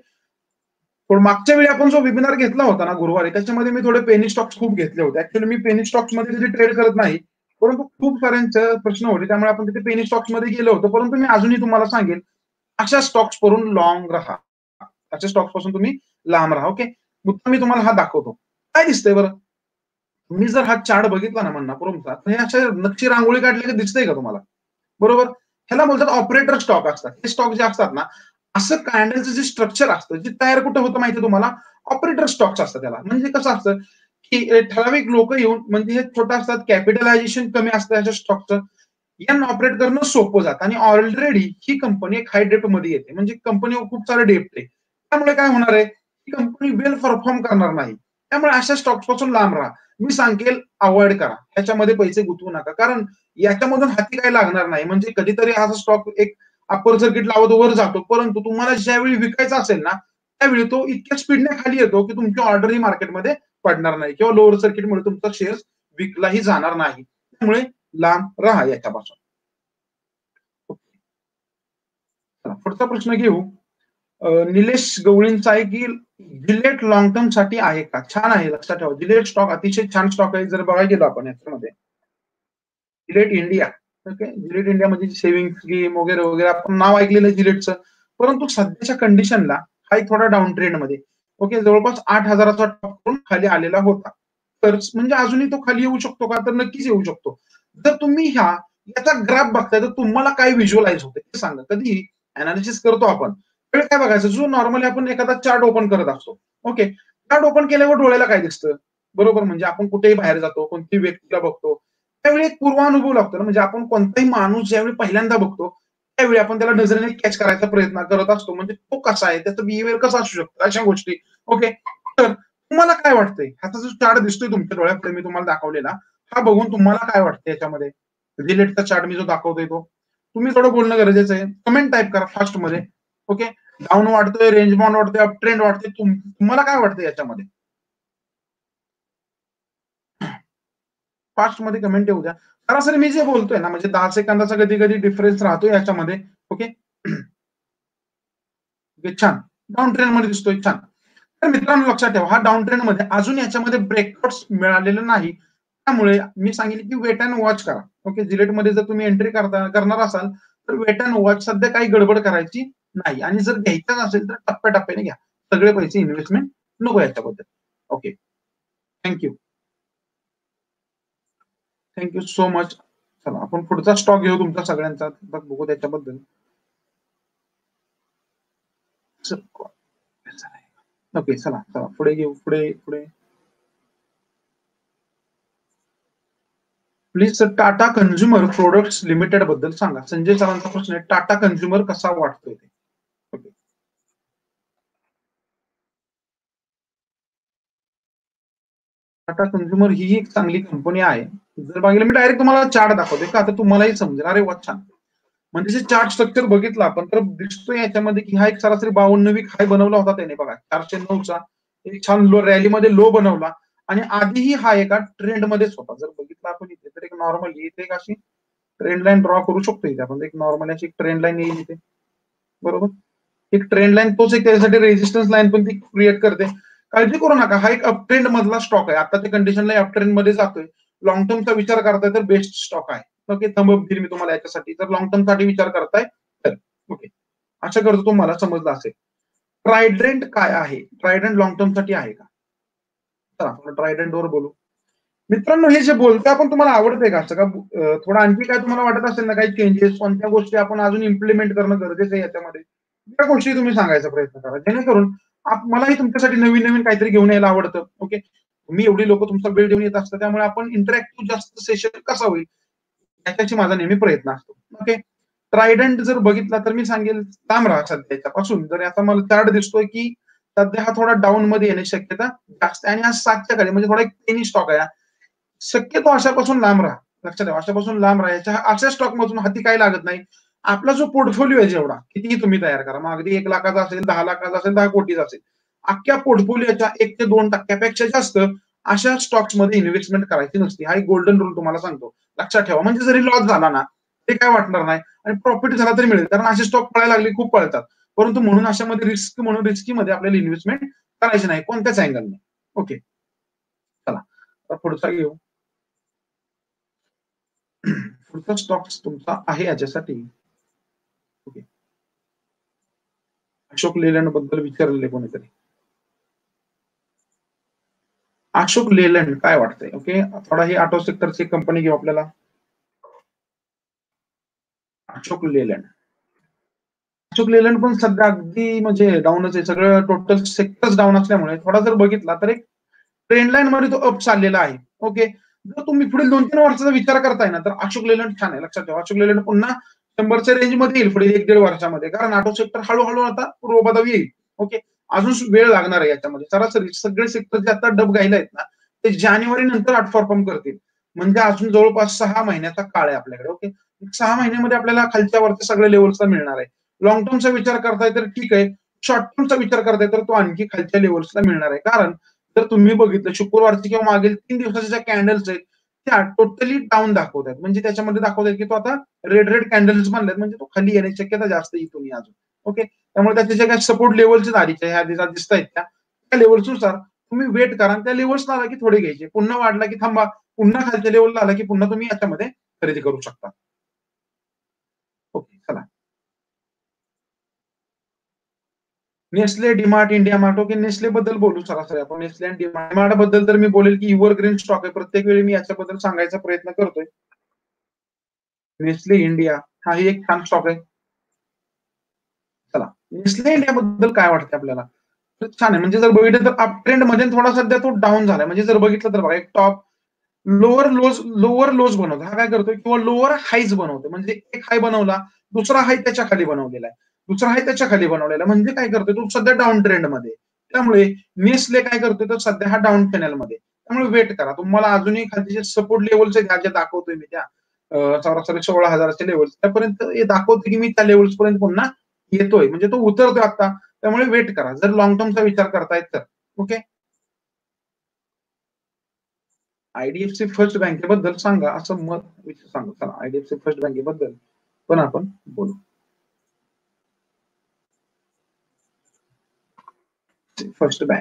पण मागच्या वेळी आपण जो वेबिनार घेतला होता ना गुरुवारी, त्याच्यामध्ये मी थोडे पेनी स्टॉक्स खूप घेतले होते. ऍक्च्युअली मी पेनी स्टॉक्स मध्ये तिथे ट्रेड करत नाही, परंतु खूप साऱ्यांचे प्रश्न होते, त्यामुळे आपण तिथे पेनी स्टॉक्स मध्ये गेलो होतो. परंतु मी अजूनही तुम्हाला सांगेन, अशा स्टॉक्स करून लॉंग राहा, अशा स्टॉक्स पासून तुम्ही लांब राहा. ओके, मुद्दा मी तुम्हाला हा दाखवतो. काय दिसतंय बरं, तुम्ही जर हा चार्ट बघितला ना मन्नापुरमचा, तर हे अशा नक्षी रांगोळी काढली का दिसतंय का तुम्हाला, बरोबर. ह्याला बोलतात ऑपरेटर स्टॉक असतात. हे स्टॉक जे असतात ना, असं कॅन्डलचं जे स्ट्रक्चर असतं, जे तयार कुठं होतं माहिती तुम्हाला, ऑपरेटर स्टॉक्स असतात त्याला. म्हणजे कसं असतं की ठराविक लोक येऊन, म्हणजे हे छोटं असतात, कॅपिटलायझेशन कमी असतं ह्याच्या स्टॉकचं, यांना ऑपरेट करणं सोपं जातं. आणि ऑलरेडी ही कंपनी एक हाय डेप्ट मध्ये येते, म्हणजे कंपनीवर खूप सारं डेप्ट आहे. त्यामुळे काय होणार आहे, ही कंपनी वेल परफॉर्म करणार नाही. त्यामुळे अशा स्टॉक्स पासून लांब राहा. मी सांगेल अवॉइड करा, ह्याच्यामध्ये पैसे गुंतवू नका, कारण याच्यामधून हाती काही लागणार नाही. म्हणजे कधीतरी हा स्टॉक एक अप्पर सर्किट लावत वर जातो, परंतु तुम्हाला ज्यावेळी विकायचा असेल ना, त्यावेळी तो इतक्या स्पीडने खाली येतो की तुमची ऑर्डर ही मार्केटमध्ये पडणार नाही, किंवा लोअर सर्किटमुळे तुमचा शेअर विकलाही जाणार नाही. त्यामुळे लांब राहा याच्यापासून. पुढचा प्रश्न घेऊ. निलेश गवळींचा आहे की जिलेट लॉंग टर्म साठी आहे का. छान आहे, लक्षात ठेवा, जिलेट स्टॉक अतिशय छान स्टॉक आहे. जर बघायला गेलो आपण याच्यामध्ये Gillette India, okay, Gillette India म्हणजे सेव्हिंग स्कीम वगैरे वगैरे आपण नाव ऐकलेलं जिलेटचं, परंतु सध्याच्या कंडिशनला हा थोडा डाऊन ट्रेंड मध्ये, ओके, जवळपास आठ हजाराचा टॉप करून खाली आलेला होता. तरच म्हणजे अजूनही तो खाली येऊ शकतो का? तर नक्कीच येऊ शकतो. जर तुम्ही ह्या याचा ग्राफ बघताय तर तुम्हाला काय व्हिज्युअलाइज होतं ते सांगा. कधी एनालिसिस करतो आपण, त्यावेळी काय बघायचं, जो नॉर्मली आपण एखादा चार्ट ओपन करत असतो. ओके. चार्ट ओपन केल्यावर डोळ्याला काय दिसतं? बरोबर, म्हणजे आपण कुठेही बाहेर जातो, कोणत्याही व्यक्तीला बघतो, त्यावेळी एक पूर्वानुभव लागतो ना, म्हणजे आपण कोणताही माणूस ज्यावेळी पहिल्यांदा बघतो, त्यावेळी आपण त्याला नजरेने कॅच करायचा प्रयत्न करत असतो. म्हणजे तो कसा आहे, त्याचं बिहेवियर कसं असू शकतं, अशा गोष्टी. ओके. तर तुम्हाला काय वाटतंय? ह्याचा जो चार्ट दिसतोय तुमच्या डोळ्यापुढे मी तुम्हाला दाखवलेला, हा बघून तुम्हाला काय वाटतंय याच्यामध्ये? रिलेटचा चार्ट मी जो दाखवतोय तो. तुम्ही थोडं बोलणं गरजेचं आहे. कमेंट टाइप करा फास्टमध्ये. ओके. डाउन वाढतोय, रेंज बाउंड वाढतोय, अप ट्रेंड वाढतोय. तुम्हाला काय वाटतंय याच्यामध्ये? फास्टमध्ये कमेंट येऊ द्या. सरासरी मी जे बोलतोय ना, म्हणजे दहा सेकंदाचा कधी-कधी डिफरन्स राहतो याच्यामध्ये. ओके. ओके, छान. डाउन ट्रेंडमध्ये दिसतोय, छान. तर मित्रांनो लक्षात ठेवा, हा डाउन ट्रेंडमध्ये अजून याच्यामध्ये ब्रेकआउट्स मिळालेलं नाही. त्यामुळे मी सांगेल की वेट अँड वॉच करा. ओके. जिलेटमध्ये जर तुम्ही एंट्री करता करणार असाल, तर वेट अँड वॉच, सध्या काही गडबड करायची नाही. आणि जर घ्यायचं असेल तर टप्प्याटप्प्याने घ्या. सगळे पैसे इन्व्हेस्टमेंट नको याच्याबद्दल. Okay. Thank you. Thank you so much. चला आपण पुढचा स्टॉक घेऊ तुमचा सगळ्यांचा. आता बघू त्याच्याबद्दल. ओके, चला चला पुढे घेऊ. पुढे पुढे please sir, Tata consumer products limited बद्दल सांगा. संजय सरांचा प्रश्न आहे, टाटा कन्झ्युमर कसा वाटतोय ते? ओके. टाटा कन्झ्युमर ही एक चांगली कंपनी आहे. जर बघितलं, मी डायरेक्ट तुम्हाला चार्ट दाखवते का, आता तुम्हालाही समजेल. अरे वा, छान. म्हणजे जे चार्ट स्ट्रक्चर बघितलं आपण, तर दिसतोय याच्यामध्ये की हा एक सरासरी बावन्न वीक हाय बनवला होता त्याने बघा, चारशे नऊचा. एक छान लो रॅलीमध्ये लो बनवला आणि आधीही हा एका ट्रेंडमध्येच होता. जर बघितलं आपण इथे, तर एक नॉर्मली इथे एक अशी ट्रेंड लाईन ड्रॉ करू शकतो इथे आपण. एक नॉर्मल अशी ट्रेंड लाईन येईल इथे. बरोबर. एक ट्रेंड लाईन, तोच एक त्याच्यासाठी रेजिस्टन्स लाईन पण ती क्रिएट करते. काळजी करू नका, हा एक अप ट्रेंड मधला स्टॉक आहे. आताच्या कंडिशनला अप ट्रेंड मध्ये जातोय. लॉंग टर्मचा विचार करताय तर बेस्ट स्टॉक आहे. ओके, थंब दिली मी तुम्हाला याच्यासाठी. जर लॉंग टर्म साठी विचार करताय तर ओके. आशा करतो तुम्हाला समजलं असेल. ट्रायडेंट काय आहे? ट्रायडेंट लॉंग टर्म साठी आहे का? चला आपण ट्रायडेंट वर बोलू. मित्रांनो, हे जे बोलतोय आपण, तुम्हाला आवडतंय का? असं का थोडं आणखी काय तुम्हाला वाटत असेल ना, काही चेंजेस, कोणत्या गोष्टी आपण अजून इम्प्लिमेंट करणं गरजेचं आहे याच्यामध्ये, त्या गोष्टी तुम्ही सांगायचा प्रयत्न करा, जेणेकरून मलाही तुमच्यासाठी नवीन नवीन काहीतरी घेऊन यायला आवडतं. ओके. मी एवढी लोक तुमचा वेळ देऊन येत असतं, त्यामुळे आपण इंटरॅक्टिव्ह जास्त सेशन कसा होईल याच्याशी माझा नेहमी प्रयत्न असतो. ओके. ट्रायडंट जर बघितला तर मी सांगेल लांब राहा सध्याच्यापासून. जर आता मला चार्ट दिसतोय की सध्या हा थोडा डाऊन मध्ये येण्याची शक्यता जास्त आहे आणि हा सातच्या खाली, म्हणजे थोडा एक पेनी स्टॉक आहे. शक्यतो अशापासून लांब राहा. लक्षात ठेवा, अशापासून लांब राहायच्या. अशा स्टॉक मधून हाती काय लागत नाही. आपला जो पोर्टफोलिओ आहे जेवढा, कितीही तुम्ही तयार करा, मग अगदी एक लाखाचा असेल, दहा लाखाचा असेल, दहा कोटीचा असेल, अख्ख्या पोर्टफोलिओच्या एक ते दोन टक्क्यापेक्षा जास्त अशा स्टॉक्स मध्ये इन्व्हेस्टमेंट करायची नसते. हा एक गोल्डन रूल तुम्हाला सांगतो. लक्षात ठेवा. म्हणजे जरी लॉस झाला ना, ते काय वाटणार नाही आणि प्रॉफिट झाला तरी मिळेल, कारण असे स्टॉक पळायला लागले, खूप पळतात. परंतु म्हणून अशामध्ये रिस्क म्हणून रिस्की मध्ये आपल्याला इन्व्हेस्टमेंट करायची नाही, कोणत्याच अँगलने. ओके. चला पुढचा घेऊ. पुढचा स्टॉक तुमचा आहे याच्यासाठी. ओके. अशोक लेलँड बद्दल विचारलेले कोणीतरी. अशोक लेलँड काय वाटतंय? ओके. थोडा ही ऑटो सेक्टरची कंपनी घेऊ आपल्याला. अशोक लेलँड. अशोक लेलँड पण सध्या अगदी म्हणजे डाऊनच आहे. सगळं टोटल सेक्टरच डाऊन असल्यामुळे थोडा जर बघितला तर एक ट्रेंड लाईन मध्ये तो अप चाललेला आहे. ओके. जर तुम्ही पुढील दोन तीन वर्षाचा विचार करताय ना, तर अशोक लेलँड छान आहे. लक्षात ठेवा, अशोक लेलँड पुन्हा शंभरच्या रेंज मध्ये येईल पुढील एक दीड वर्षामध्ये, कारण ऑटो सेक्टर हळूहळू आता पूर्वपदावी येईल. ओके. अजून वेळ लागणार आहे याच्यामध्ये. सरासरी सगळे सेक्टर जे आता डब गायला आहेत ना, ते जानेवारी नंतर आउट परफॉर्म करतील. म्हणजे अजून जवळपास सहा महिन्याचा काळ आहे आपल्याकडे. ओके. सहा महिन्यामध्ये आपल्याला खालच्या वरच्या सगळ्या लेवल्सला मिळणार आहे. लॉंग टर्मचा विचार करताय तर ठीक आहे. शॉर्ट टर्मचा विचार करताय तर तो आणखी खालच्या लेवल्सला मिळणार आहे. कारण जर तुम्ही बघितलं, शुक्रवारची किंवा मागील तीन दिवसाच्या ज्या कॅन्डल्स आहेत त्या टोटली डाऊन दाखवत आहेत. म्हणजे त्याच्यामध्ये दाखवत आहेत की तो आता रेड रेड कॅन्डल्स बनल्यात, म्हणजे तो खाली येण्याची शक्यता जास्त आहे इथून अजून. ओके. त्यामुळे त्याचे जे काही सपोर्ट लेवलचे तारीख ह्या दिसत आहेत त्या त्या लेवल्सनुसार तुम्ही वेट करा. त्या लेवल्सला आला की थोडे घ्यायचे, पुन्हा वाढला की थांबा, पुन्हा खालच्या लेवलला आला की पुन्हा तुम्ही याच्यामध्ये खरेदी करू शकता. ओके. चला Nestle, DMart, India Mart. Okay, Nestle बद्दल बोलू सरासरी आपण. नेस्ले आणि डीमार्ट बद्दल तर मी बोलेल की एव्हरग्रीन स्टॉक आहे. प्रत्येक वेळी मी याच्याबद्दल सांगायचा प्रयत्न करतोय. नेस्ले इंडिया हाही एक छान स्टॉक आहे. चला, नेस्ले इंडिया बद्दल काय वाटतं आपल्याला? तर छान आहे. म्हणजे जर बघितलं तर अप ट्रेंड मध्ये थोडा सध्या तो डाउन झालाय. म्हणजे जर बघितलं तर बघा, एक top lower lows lower lows बनवतो. हा काय करतोय किंवा लोअर हाईज बनवतो. म्हणजे एक हाय बनवला, दुसरा हाय त्याच्या खाली बनवलेला आहे. दुसरा हाय त्याच्या खाली बनवलेला आहे. म्हणजे काय करतोय तो सध्या डाउन ट्रेंडमध्ये. त्यामुळे नेस्ले काय करतोय तर सध्या हा डाउन चॅनलमध्ये. त्यामुळे वेट करा. तुम्हाला अजूनही खालचे जे सपोर्ट लेव्हल्स आहेत, ह्या ज्या दाखवतोय मी त्या अ, सरासरी सोळा हजार चे लेव्हल्स त्यापर्यंत हे दाखवते की मी त्या लेव्हल्स पर्यंत पुन्हा येतोय. म्हणजे तो उतरतोय आता. त्यामुळे वेट करा. जर लाँग टर्मचा विचार करतायत तर. ओके. आयडीएफसी फर्स्ट बँकेबद्दल सांगा असं मत सांगा. चला, आयडीएफसी फर्स्ट बँकेबद्दल पण आपण बोलू. First bank.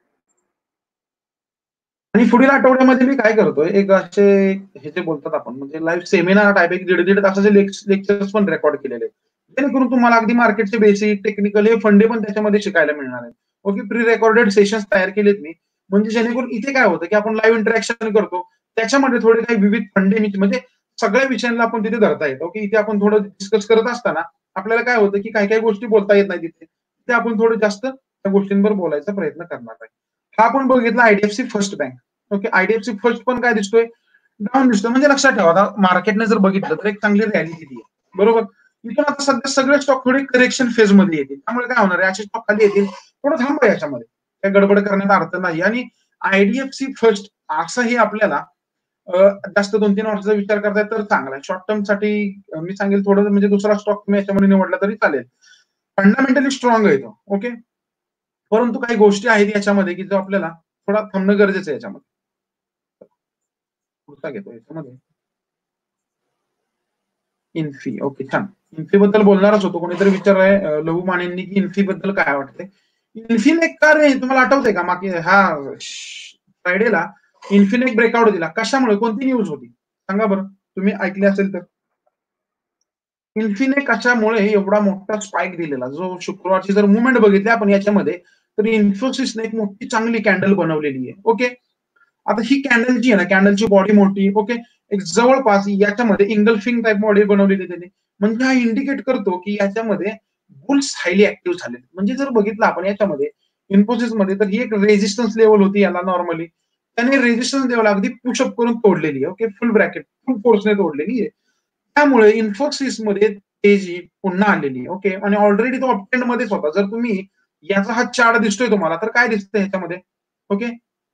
आणि पुढील आठवड्यामध्ये मी काय करतोय, एक असे हे जे बोलतात आपण म्हणजे लाईव्ह सेमिनार टाइप एक दीड दीड तासाचे लेक्चर्स पण रेकॉर्ड केलेले आहेत. जेणेकरून तुम्हाला अगदी मार्केटचे बेसिक, टेक्निकल हे फंडे पण त्याच्यामध्ये शिकायला मिळणार आहेत. ओके, प्री रेकॉर्डेड सेशन्स तयार केलेत मी. म्हणजे जेणेकरून इथे काय होतं, की आपण लाईव्ह इंटरॅक्शन करतो. त्याच्यामध्ये थोडे काही विविध फंडे म्हणजे सगळ्या विषयांना आपण तिथे धरता येतो. ओके, इथे आपण थोडं डिस्कस करत असताना आपल्याला काय होतं, की काही काही गोष्टी बोलता येत नाही तिथे. ते आपण थोडं जास्त त्या गोष्टींवर बोलायचा प्रयत्न करणार आहे. हा आपण बघितला IDFC first bank. Okay, IDFC first पण काय दिसतोय डाऊन दिसतोय. म्हणजे लक्षात ठेवा, आता मार्केटने जर बघितलं तर एक चांगली रॅली दिली आहे. बरोबर. इथून आता सध्या सगळे स्टॉक थोडे करेक्शन फेज मध्ये येतील. त्यामुळे काय होणार आहे, असे स्टॉक खाली येतील. थोडं थांबा याच्यामध्ये. काही गडबड करण्यात अर्थ नाही. आणि आयडीएफसी फर्स्ट असंही आपल्याला अ, जास्त दोन तीन वर्षाचा विचार करताय तर चांगला आहे. शॉर्ट टर्म साठी मी सांगेल थोडं म्हणजे दुसरा स्टॉक तुम्ही याच्यामध्ये निवडला तरी चालेल. फंडामेंटली स्ट्रॉंग आहे तो. ओके. परंतु काही गोष्टी आहेत याच्यामध्ये की जो आपल्याला थोडा थांबणं गरजेचं आहे याच्यामध्ये. पुढचा घेतो याच्यामध्ये. इन्फी. ओके, छान. इन्फी बद्दल बोलणारच होतो. कोणीतरी विचारलंय अ, लहू मानेंनी की इन्फी बद्दल काय वाटतंय? इन्फीने का रे तुम्हाला आठवतंय का मागे हा फ्रायडेला इन्फीने एक ब्रेकआउट दिला. कशामुळे? कोणती न्यूज होती? सांगा बरं. तुम्ही ऐकले असेल तर. इन्फीने कशामुळे एवढा मोठा स्पाइक दिलेला? जो शुक्रवारची जर मूव्हमेंट बघितली आपण याच्यामध्ये, तर इन्फोसिसने एक मोठी चांगली कॅन्डल बनवलेली आहे. ओके. आता ही कॅन्डल जी आहे ना, कॅन्डलची बॉडी मोठी. ओके. एक जवळपास याच्यामध्ये इंगल्फिंग टाइप बॉडी बनवलेली त्याने. म्हणजे हा इंडिकेट करतो की याच्यामध्ये बुल्स हायली ऍक्टिव्ह झाले. म्हणजे जर बघितलं आपण याच्यामध्ये इन्फोसिसमध्ये तर ही एक रेझिस्टन्स लेव्हल होती याला नॉर्मली. त्याने रेझिस्टन्स लेव्हल अगदी पुशअप करून तोडलेली आहे. ओके. फुल ब्रॅकेट, फुल फोर्सने तोडलेली आहे. त्यामुळे इन्फोसिसमध्ये तेजी पुन्हा आलेली आहे. ओके. आणि ऑलरेडी तो अपट्रेंड मध्येच होता. जर तुम्ही याचा हा चार्ट दिसतोय तुम्हाला तर काय दिसतंय ह्याच्यामध्ये? ओके.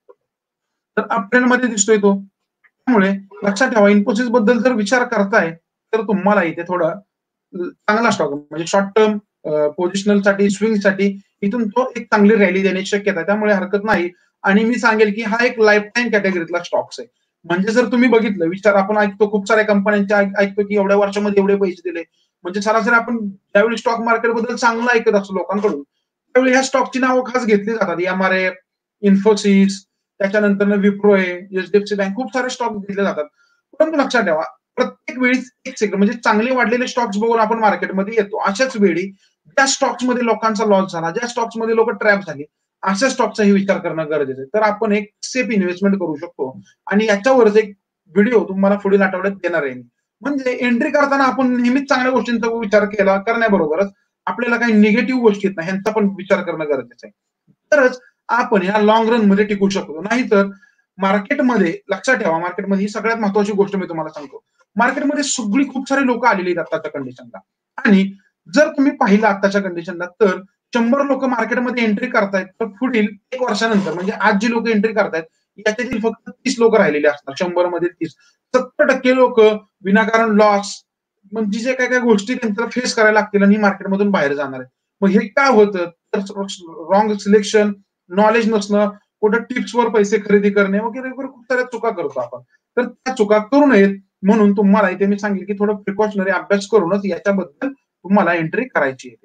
तर अपट्रेंड मध्ये दिसतोय तो. त्यामुळे लक्षात ठेवा, इन्फोसिस बद्दल जर विचार करताय तर तुम्हाला इथे थोडं चांगला स्टॉक म्हणजे शॉर्ट टर्म पोझिशनल साठी, स्विंग साठी इथून तो एक चांगली रॅली देण्याची शक्यता आहे. त्यामुळे हरकत नाही. आणि मी सांगेल की हा एक लाईफ टाईम कॅटेगरीतला स्टॉक्स आहे. म्हणजे जर तुम्ही बघितलं, विचार आपण ऐकतो खूप साऱ्या कंपन्यांच्या ऐकतो की एवढ्या वर्षामध्ये एवढे पैसे दिले. म्हणजे सरासरी आपण ज्यावेळी स्टॉक मार्केट बद्दल चांगलं ऐकत असतो लोकांकडून, त्यावेळी ह्या स्टॉकची नावं खास घेतली जातात. एमआरएफ, इन्फोसिस, त्याच्यानंतर विप्रो आहे, एचडीएफसी बँक, खूप सारे स्टॉक दिले जातात. परंतु लक्षात ठेवा, प्रत्येक वेळी एक सेकंड म्हणजे चांगले वाढलेले स्टॉक्स बघून आपण मार्केटमध्ये येतो. अशाच वेळी ज्या स्टॉक्समध्ये लोकांचा लॉस झाला, ज्या स्टॉक्समध्ये लोक ट्रॅप झाली, अशा स्टॉकचाही विचार करणं गरजेचं आहे. तर आपण एक सेफ इन्व्हेस्टमेंट करू शकतो. आणि याच्यावरच एक व्हिडिओ तुम्हाला पुढील आठवड्यात देणार आहे. म्हणजे एंट्री करताना आपण नेहमीच चांगल्या गोष्टींचा विचार केला करण्याबरोबरच आपल्याला काही निगेटिव्ह गोष्टी आहेत ना, ह्यांचा पण विचार करणं गरजेचं आहे. तरच आपण या लाँग रन मध्ये टिकू शकतो. नाहीतर मार्केटमध्ये लक्षात ठेवा, मार्केटमध्ये ही सगळ्यात महत्वाची गोष्ट मी तुम्हाला सांगतो. मार्केटमध्ये सगळी खूप सारे लोक आलेली आहेत आत्ताच्या कंडिशनला. आणि जर तुम्ही पाहिलं आत्ताच्या कंडिशनला तर शंभर लोक मार्केटमध्ये एंट्री करतायत तर पुढील एक वर्षानंतर म्हणजे आज जी लोक एंट्री करतायत याच्यातील फक्त तीस लोक राहिलेले असतात. शंभर मध्ये तीस. सत्तर टक्के लोक विनाकारण लॉस म्हणजे जे काही काही गोष्टी त्यांना फेस करायला लागतील आणि मार्केटमधून बाहेर जाणार आहेत. मग हे काय होतं तर रॉंग सिलेक्शन, नॉलेज नसणं, कुठं टिप्सवर पैसे खरेदी करणे वगैरे वगैरे खूप साऱ्या चुका करतो आपण. तर त्या चुका करू नयेत म्हणून तुम्हाला इथे मी सांगेल की थोडं प्रिकॉशनरी अभ्यास करूनच याच्याबद्दल तुम्हाला एंट्री करायची आहे.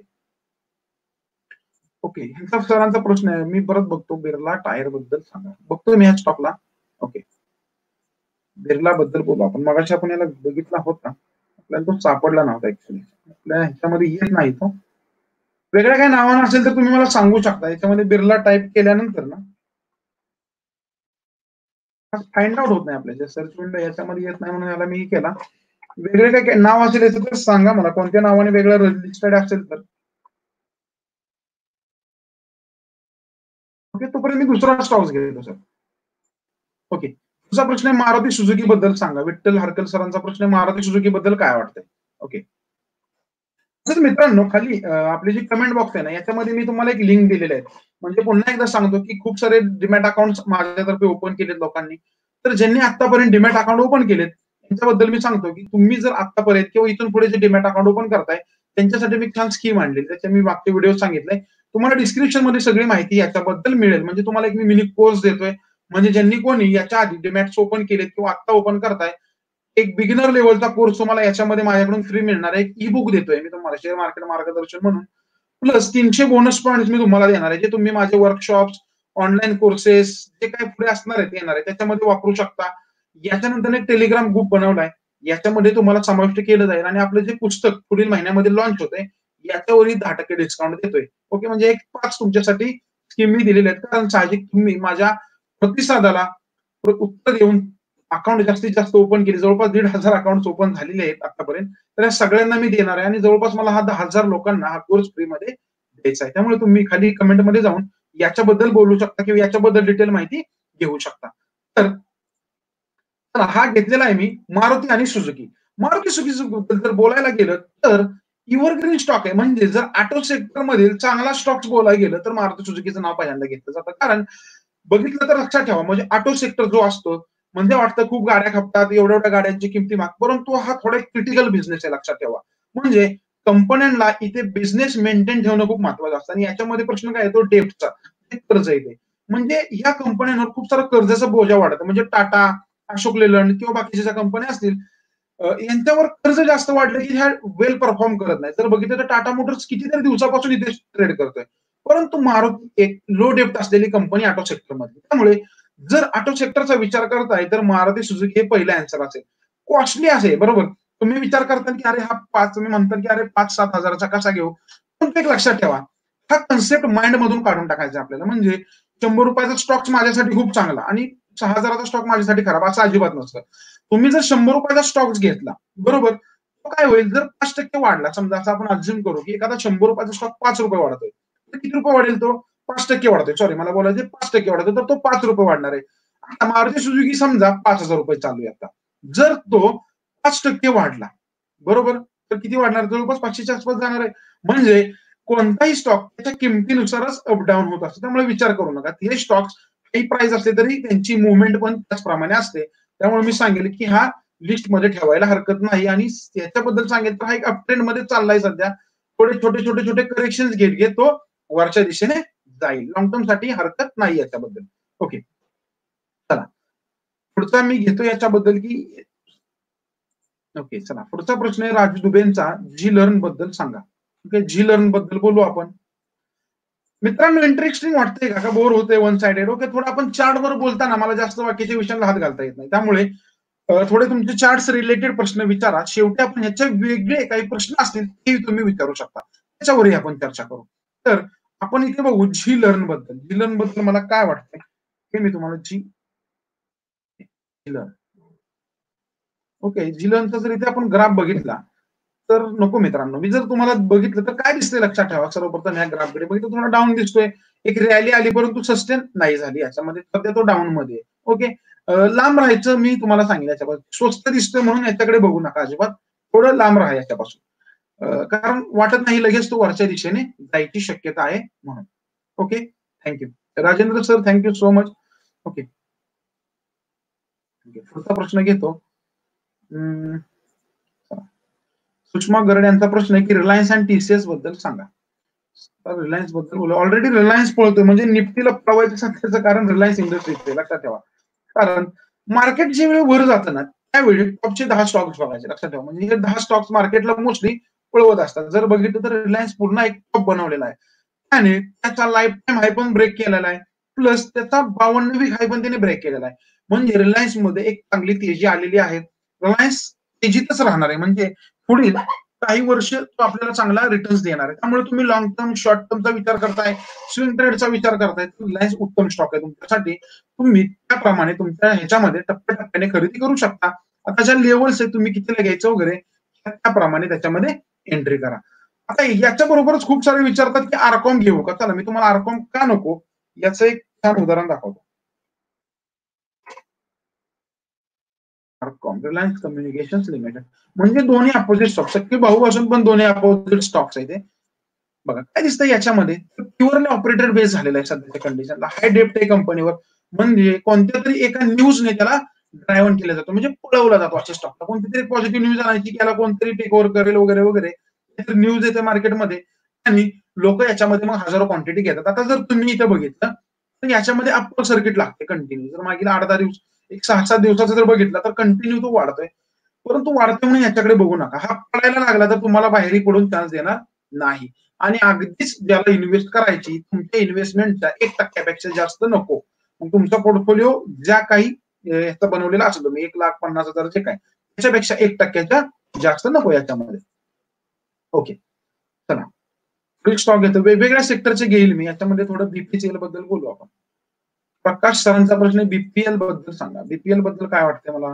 ओके. ह्यांचा सरांचा प्रश्न आहे. मी परत बघतो बिर्ला टायर बद्दल सांगा. बघतोय मी ह्या स्टॉकला. ओके. बिर्ला बद्दल बोलू आपण. मगाशी आपण याला बघितला होता. आपल्याला तो सापडला नव्हता ऍक्च्युअली. आपल्या ह्याच्यामध्ये येत नाही तो. वेगळ्या काही नावानं असेल तर तुम्ही मला सांगू शकता. याच्यामध्ये बिर्ला टाइप केल्यानंतर ना फाइंड आउट होत नाही आपल्या सर्च विंडो याच्यामध्ये येत नाही म्हणून याला मी केला. वेगळे काही नाव असेल याचं तर सांगा मला, कोणत्या नावाने वेगळं रजिस्टर्ड असेल तर. ओके, तोपर्यंत मी दुसरा स्टॉक्स घेतो सर. ओके, दुसरा प्रश्न आहे मारुती सुझुकी बद्दल सांगा. विठ्ठल हरकल सरांचा प्रश्न आहे, मारुती सुझुकी बद्दल काय वाटतंय. ओके, तर मित्रांनो खाली आपली जी कमेंट बॉक्स आहे ना याच्यामध्ये मी तुम्हाला एक लिंक दिलेली आहे. म्हणजे पुन्हा एकदा सांगतो की खूप सारे डीमॅट अकाउंट माझ्यातर्फे ओपन केलेत लोकांनी. तर ज्यांनी आतापर्यंत डीमॅट अकाउंट ओपन केलेत त्यांच्याबद्दल मी सांगतो की तुम्ही जर आतापर्यंत किंवा इथून पुढे जे डीमॅट अकाउंट ओपन करताय त्यांच्यासाठी मी छान स्कीम आणली. त्याच्या मी मागचे व्हिडिओ सांगितले. तुम्हाला डिस्क्रिप्शन मध्ये सगळी माहिती याच्याबद्दल मिळेल. म्हणजे तुम्हाला एक मी मिनी कोर्स देतोय. म्हणजे ज्यांनी कोणी याच्या आधी डीमॅट्स ओपन केलेत किंवा आता ओपन करताय एक बिगिनर लेवलचा कोर्स तुम्हाला याच्यामध्ये माझ्याकडून फ्री मिळणार आहे. एक ई बुक देतोय मी तुम्हाला शेअर मार्केट मार्गदर्शन म्हणून. प्लस तीनशे बोनस पॉईंट मी तुम्हाला देणार आहे जे तुम्ही माझे वर्कशॉप्स, ऑनलाईन कोर्सेस जे काही पुढे असणार आहेत येणार आहे त्याच्यामध्ये वापरू शकता. याच्यानंतर एक टेलिग्राम ग्रुप बनवलाय. याच्यामध्ये तुम्हाला समाविष्ट केलं जाईल आणि आपलं जे पुस्तक पुढील महिन्यामध्ये लॉन्च होते याच्यावरही दहा टक्के डिस्काउंट देतोय. ओके, म्हणजे एक पाच तुमच्यासाठी स्कीम मी दिलेली आहेत. कारण साहजिक तुम्ही माझ्या प्रतिसादाला उत्तर देऊन अकाउंट जास्तीत जास्त ओपन केली. जवळपास दीड हजार अकाउंट ओपन झालेले आहेत आतापर्यंत. तर या सगळ्यांना मी देणार आहे आणि जवळपास मला हा दहा हजार लोकांना हा कोर्स फ्रीमध्ये द्यायचा आहे. त्यामुळे तुम्ही खाली कमेंटमध्ये जाऊन याच्याबद्दल बोलू शकता किंवा याच्याबद्दल डिटेल माहिती घेऊ शकता. तर हा घेतलेला आहे मी मारुती आणि सुझुकी. मारुती सुझुकी बद्दल जर बोलायला गेलं तर एव्हरग्रीन स्टॉक आहे. म्हणजे जर ऑटो सेक्टर मधील चांगला स्टॉक्स बोलायला गेलं तर मारुती सुझुकीचं नाव पहिल्यांदा घेतलं जातं. कारण बघितलं तर लक्षात ठेवा, म्हणजे ऑटो सेक्टर जो असतो म्हणजे वाटतं खूप गाड्या खपतात, एवढ्या एवढ्या गाड्यांची किमती माग, परंतु हा थोडा क्रिटिकल बिझनेस आहे लक्षात ठेवा. म्हणजे कंपन्यांना इथे बिझनेस मेंटेन ठेवणं खूप महत्वाचं असतं आणि याच्यामध्ये प्रश्न काय येतो डेब्टचा, कर्ज येते. म्हणजे ह्या कंपन्यांवर खूप सारा कर्जाचा बोजा वाढतं. म्हणजे टाटा, अशोक लेलंड किंवा बाकीच्या ज्या कंपन्या असतील यांच्यावर कर्ज जास्त वाढलं की ह्या वेल परफॉर्म करत नाही. जर बघितलं तर टाटा मोटर्स कितीतरी दिवसापासून इथे ट्रेड करतोय, परंतु मारुती एक लो डेप्ट असलेली कंपनी ऑटो सेक्टरमध्ये. त्यामुळे जर ऑटो सेक्टरचा विचार करताय तर मारुती सुझुकी हे पहिलं आन्सर असेल. कॉस्टली असेल बरोबर. तुम्ही विचार करता की अरे हा पाच तुम्ही म्हणता की अरे पाच सात हजाराचा कसा घेऊ, पण एक लक्षात ठेवा हा कन्सेप्ट माइंड मधून काढून टाकायचा आपल्याला. म्हणजे शंभर रुपयाचा स्टॉक माझ्यासाठी खूप चांगला आणि सहा हजाराचा स्टॉक माझ्यासाठी खराब असं अजिबात नसतं. तुम्ही जर शंभर रुपयाचा स्टॉक घेतला बरोबर, तो काय होईल जर पाच टक्के वाढला, समजा असं आपण अज्युम करू की एखादा शंभर रुपयाचा स्टॉक पाच रुपये वाढतोय तर किती रुपये वाढेल तो पाच टक्के वाढतोय. सॉरी मला बोलायचं पाच टक्के वाढतोय तर तो पाच रुपये वाढणार आहे. आता मारुती सुझुकी समजा पाच हजार रुपये चालू आहे आता, जर तो पाच टक्के वाढला बरोबर तर किती वाढणार, जवळपास पाचशेच्या आसपास जाणार आहे. म्हणजे कोणताही स्टॉक त्याच्या किमतीनुसारच अपडाऊन होत असतो. त्यामुळे विचार करू नका. हे स्टॉक्स काही प्राइस असले तरी त्यांची मुवमेंट पण त्याचप्रमाणे असते. त्यामुळे मी सांगेल की हा लिस्ट मध्ये ठेवायला हरकत नाही. आणि त्याच्याबद्दल सांगेल तर हा एक अपट्रेंड मध्ये चाललाय सध्या. थोडे छोटे छोटे छोटे करेक्शन घेत घेत तो वरच्या दिशेने जाईल. लॉंग टर्म साठी हरकत नाही याच्याबद्दल. ओके, चला पुढचा मी घेतो याच्याबद्दल की ओके चला पुढचा प्रश्न आहे राजू दुबेंचा, जी लर्न बद्दल सांगा. ओके, जी लर्न बद्दल बोलू आपण. मित्रांनो इंटरेस्टिंग वाटतंय का, बोर होते वन साइडेड. ओके, थोडं आपण चार्ट वर बोलताना मला जास्त बाकीच्या विषयांना हात घालता येत नाही. त्यामुळे थोडे तुमचे चार्ट्स रिलेटेड प्रश्न विचारा. शेवटी आपण ह्याच्या वेगळे काही प्रश्न असतील ते तुम्ही विचारू शकता, त्याच्यावरही आपण चर्चा करू. तर आपण इथे बघू जी लर्न बद्दल. जी लर्न बद्दल मला काय वाटतंय हे मी तुम्हाला जी लर्न ओके जी लर्नचा जर इथे आपण ग्राफ बघितला तर नको मित्रांनो, मी जर तुम्हाला बघितलं तर काय दिसतंय लक्षात ठेवा. सर्वप्रथम ह्या ग्राफकडे बघितलं तुम्हाला डाऊन दिसतोय. एक रॅली आली परंतु सस्टेन नाही झाली, याच्यामध्ये सध्या तो डाऊन मध्ये. ओके, लांब राहायचं मी तुम्हाला सांगितलं. याच्यापासून स्वस्त दिसतोय म्हणून याच्याकडे बघू नका अजिबात. थोडं लांब राहा याच्यापासून, कारण वाटत नाही लगेच तो वरच्या दिशेने जायची शक्यता आहे म्हणून. Okay, thank you Rajendra sir, thank you so much. Okay, पुढचा प्रश्न घेतो. सुषमा गरड यांचा प्रश्न आहे की रिलायन्स आणि टीसीएस बद्दल सांगा. रिलायन्स बद्दल बोलू. ऑलरेडी रिलायन्स पळतोय म्हणजे निफ्टीला पळवायचं सध्याचं कारण रिलायन्स इंडस्ट्रीज लक्षात ठेवा. कारण मार्केट जे वेळी वर जातं ना त्यावेळी टॉपचे दहा स्टॉक्स बघायचे लक्षात ठेवा. म्हणजे हे दहा स्टॉक्स मार्केटला मोस्टली पळवत असतात. जर बघितलं तर रिलायन्स पुन्हा एक टॉप बनवलेला आहे आणि त्याचा लाईफ टाइम हाय पण ब्रेक केलेला आहे. प्लस त्याचा बावन्न वीक हाय पण त्याने ब्रेक केलेला आहे. म्हणजे रिलायन्स मध्ये एक चांगली तेजी आलेली आहे. रिलायन्स तेजीतच राहणार आहे. म्हणजे पुढील काही वर्ष तो आपल्याला चांगला रिटर्न्स देणार आहे. त्यामुळे तुम्ही लॉंग टर्म, शॉर्ट टर्मचा विचार करताय, स्विंग ट्रेडचा विचार करताय, तर रिलायन्स उत्तम स्टॉक आहे तुमच्यासाठी. तुम्ही त्याप्रमाणे तुमच्या ह्याच्यामध्ये टप्प्याटप्प्याने खरेदी करू शकता. आता ज्या लेवल्स आहे तुम्ही कितीला घ्यायचं वगैरे त्याप्रमाणे त्याच्यामध्ये एंट्री करा. आता याच्या बरोबरच खूप सारे विचारतात की आरकॉम घेऊ का? चला मी तुम्हाला आरकॉम का नको याचं एक छान उदाहरण दाखवतो. आरकॉम, रिलायन्स कम्युनिकेशन्स लिमिटेड म्हणजे दोन्ही अपोजिट स्टॉक, सख्खे भाऊ असून पण दोन्ही अपोजिट स्टॉक्स आहेत. बघा काय दिसतं याच्यामध्ये, प्युअरली ऑपरेटर बेस झालेला आहे सध्याच्या कंडिशनला. हाय डेप्ट आहे कंपनीवर, म्हणजे कोणत्या तरी एका न्यूजने त्याला ड्रायव्हन केला जातो, म्हणजे पळवला जातो अशा स्टॉकला. कोणती तरी पॉझिटिव्ह न्यूज आणायची की याला कोणतरी टेक ओव्हर करेल वगैरे वगैरे, न्यूज येते मार्केटमध्ये आणि लोक याच्यामध्ये मग हजारो क्वांटिटी घेतात. आता जर तुम्ही इथं बघितलं तर याच्यामध्ये अप्पर सर्किट लागते कंटिन्यू. जर मागील आठ दहा दिवस, एक सहा सात दिवसाचा जर बघितलं तर कंटिन्यू तो वाढतोय. परंतु वाढतोय म्हणून याच्याकडे बघू नका. हा पडायला लागला तर तुम्हाला बाहेर पडून चान्स देणार नाही. आणि अगदीच ज्याला इन्व्हेस्ट करायची, तुमच्या इन्व्हेस्टमेंटच्या एक टक्क्यापेक्षा जास्त नको. मग तुमचा पोर्टफोलिओ ज्या काही ह्याचा बनवलेला असेल तुम्ही एक लाख पन्नास हजार जे काय, त्याच्यापेक्षा एक टक्क्याच्या जास्त नको याच्यामध्ये. ओके चला पुढील स्टॉक घेतो. वेगवेगळ्या सेक्टरचे घेईल मी याच्यामध्ये. थोडं बीपीसीएल बद्दल बोलू आपण. प्रकाश सरांचा प्रश्न आहे बीपीएल बद्दल सांगा. बीपीएल बद्दल काय वाटतंय मला?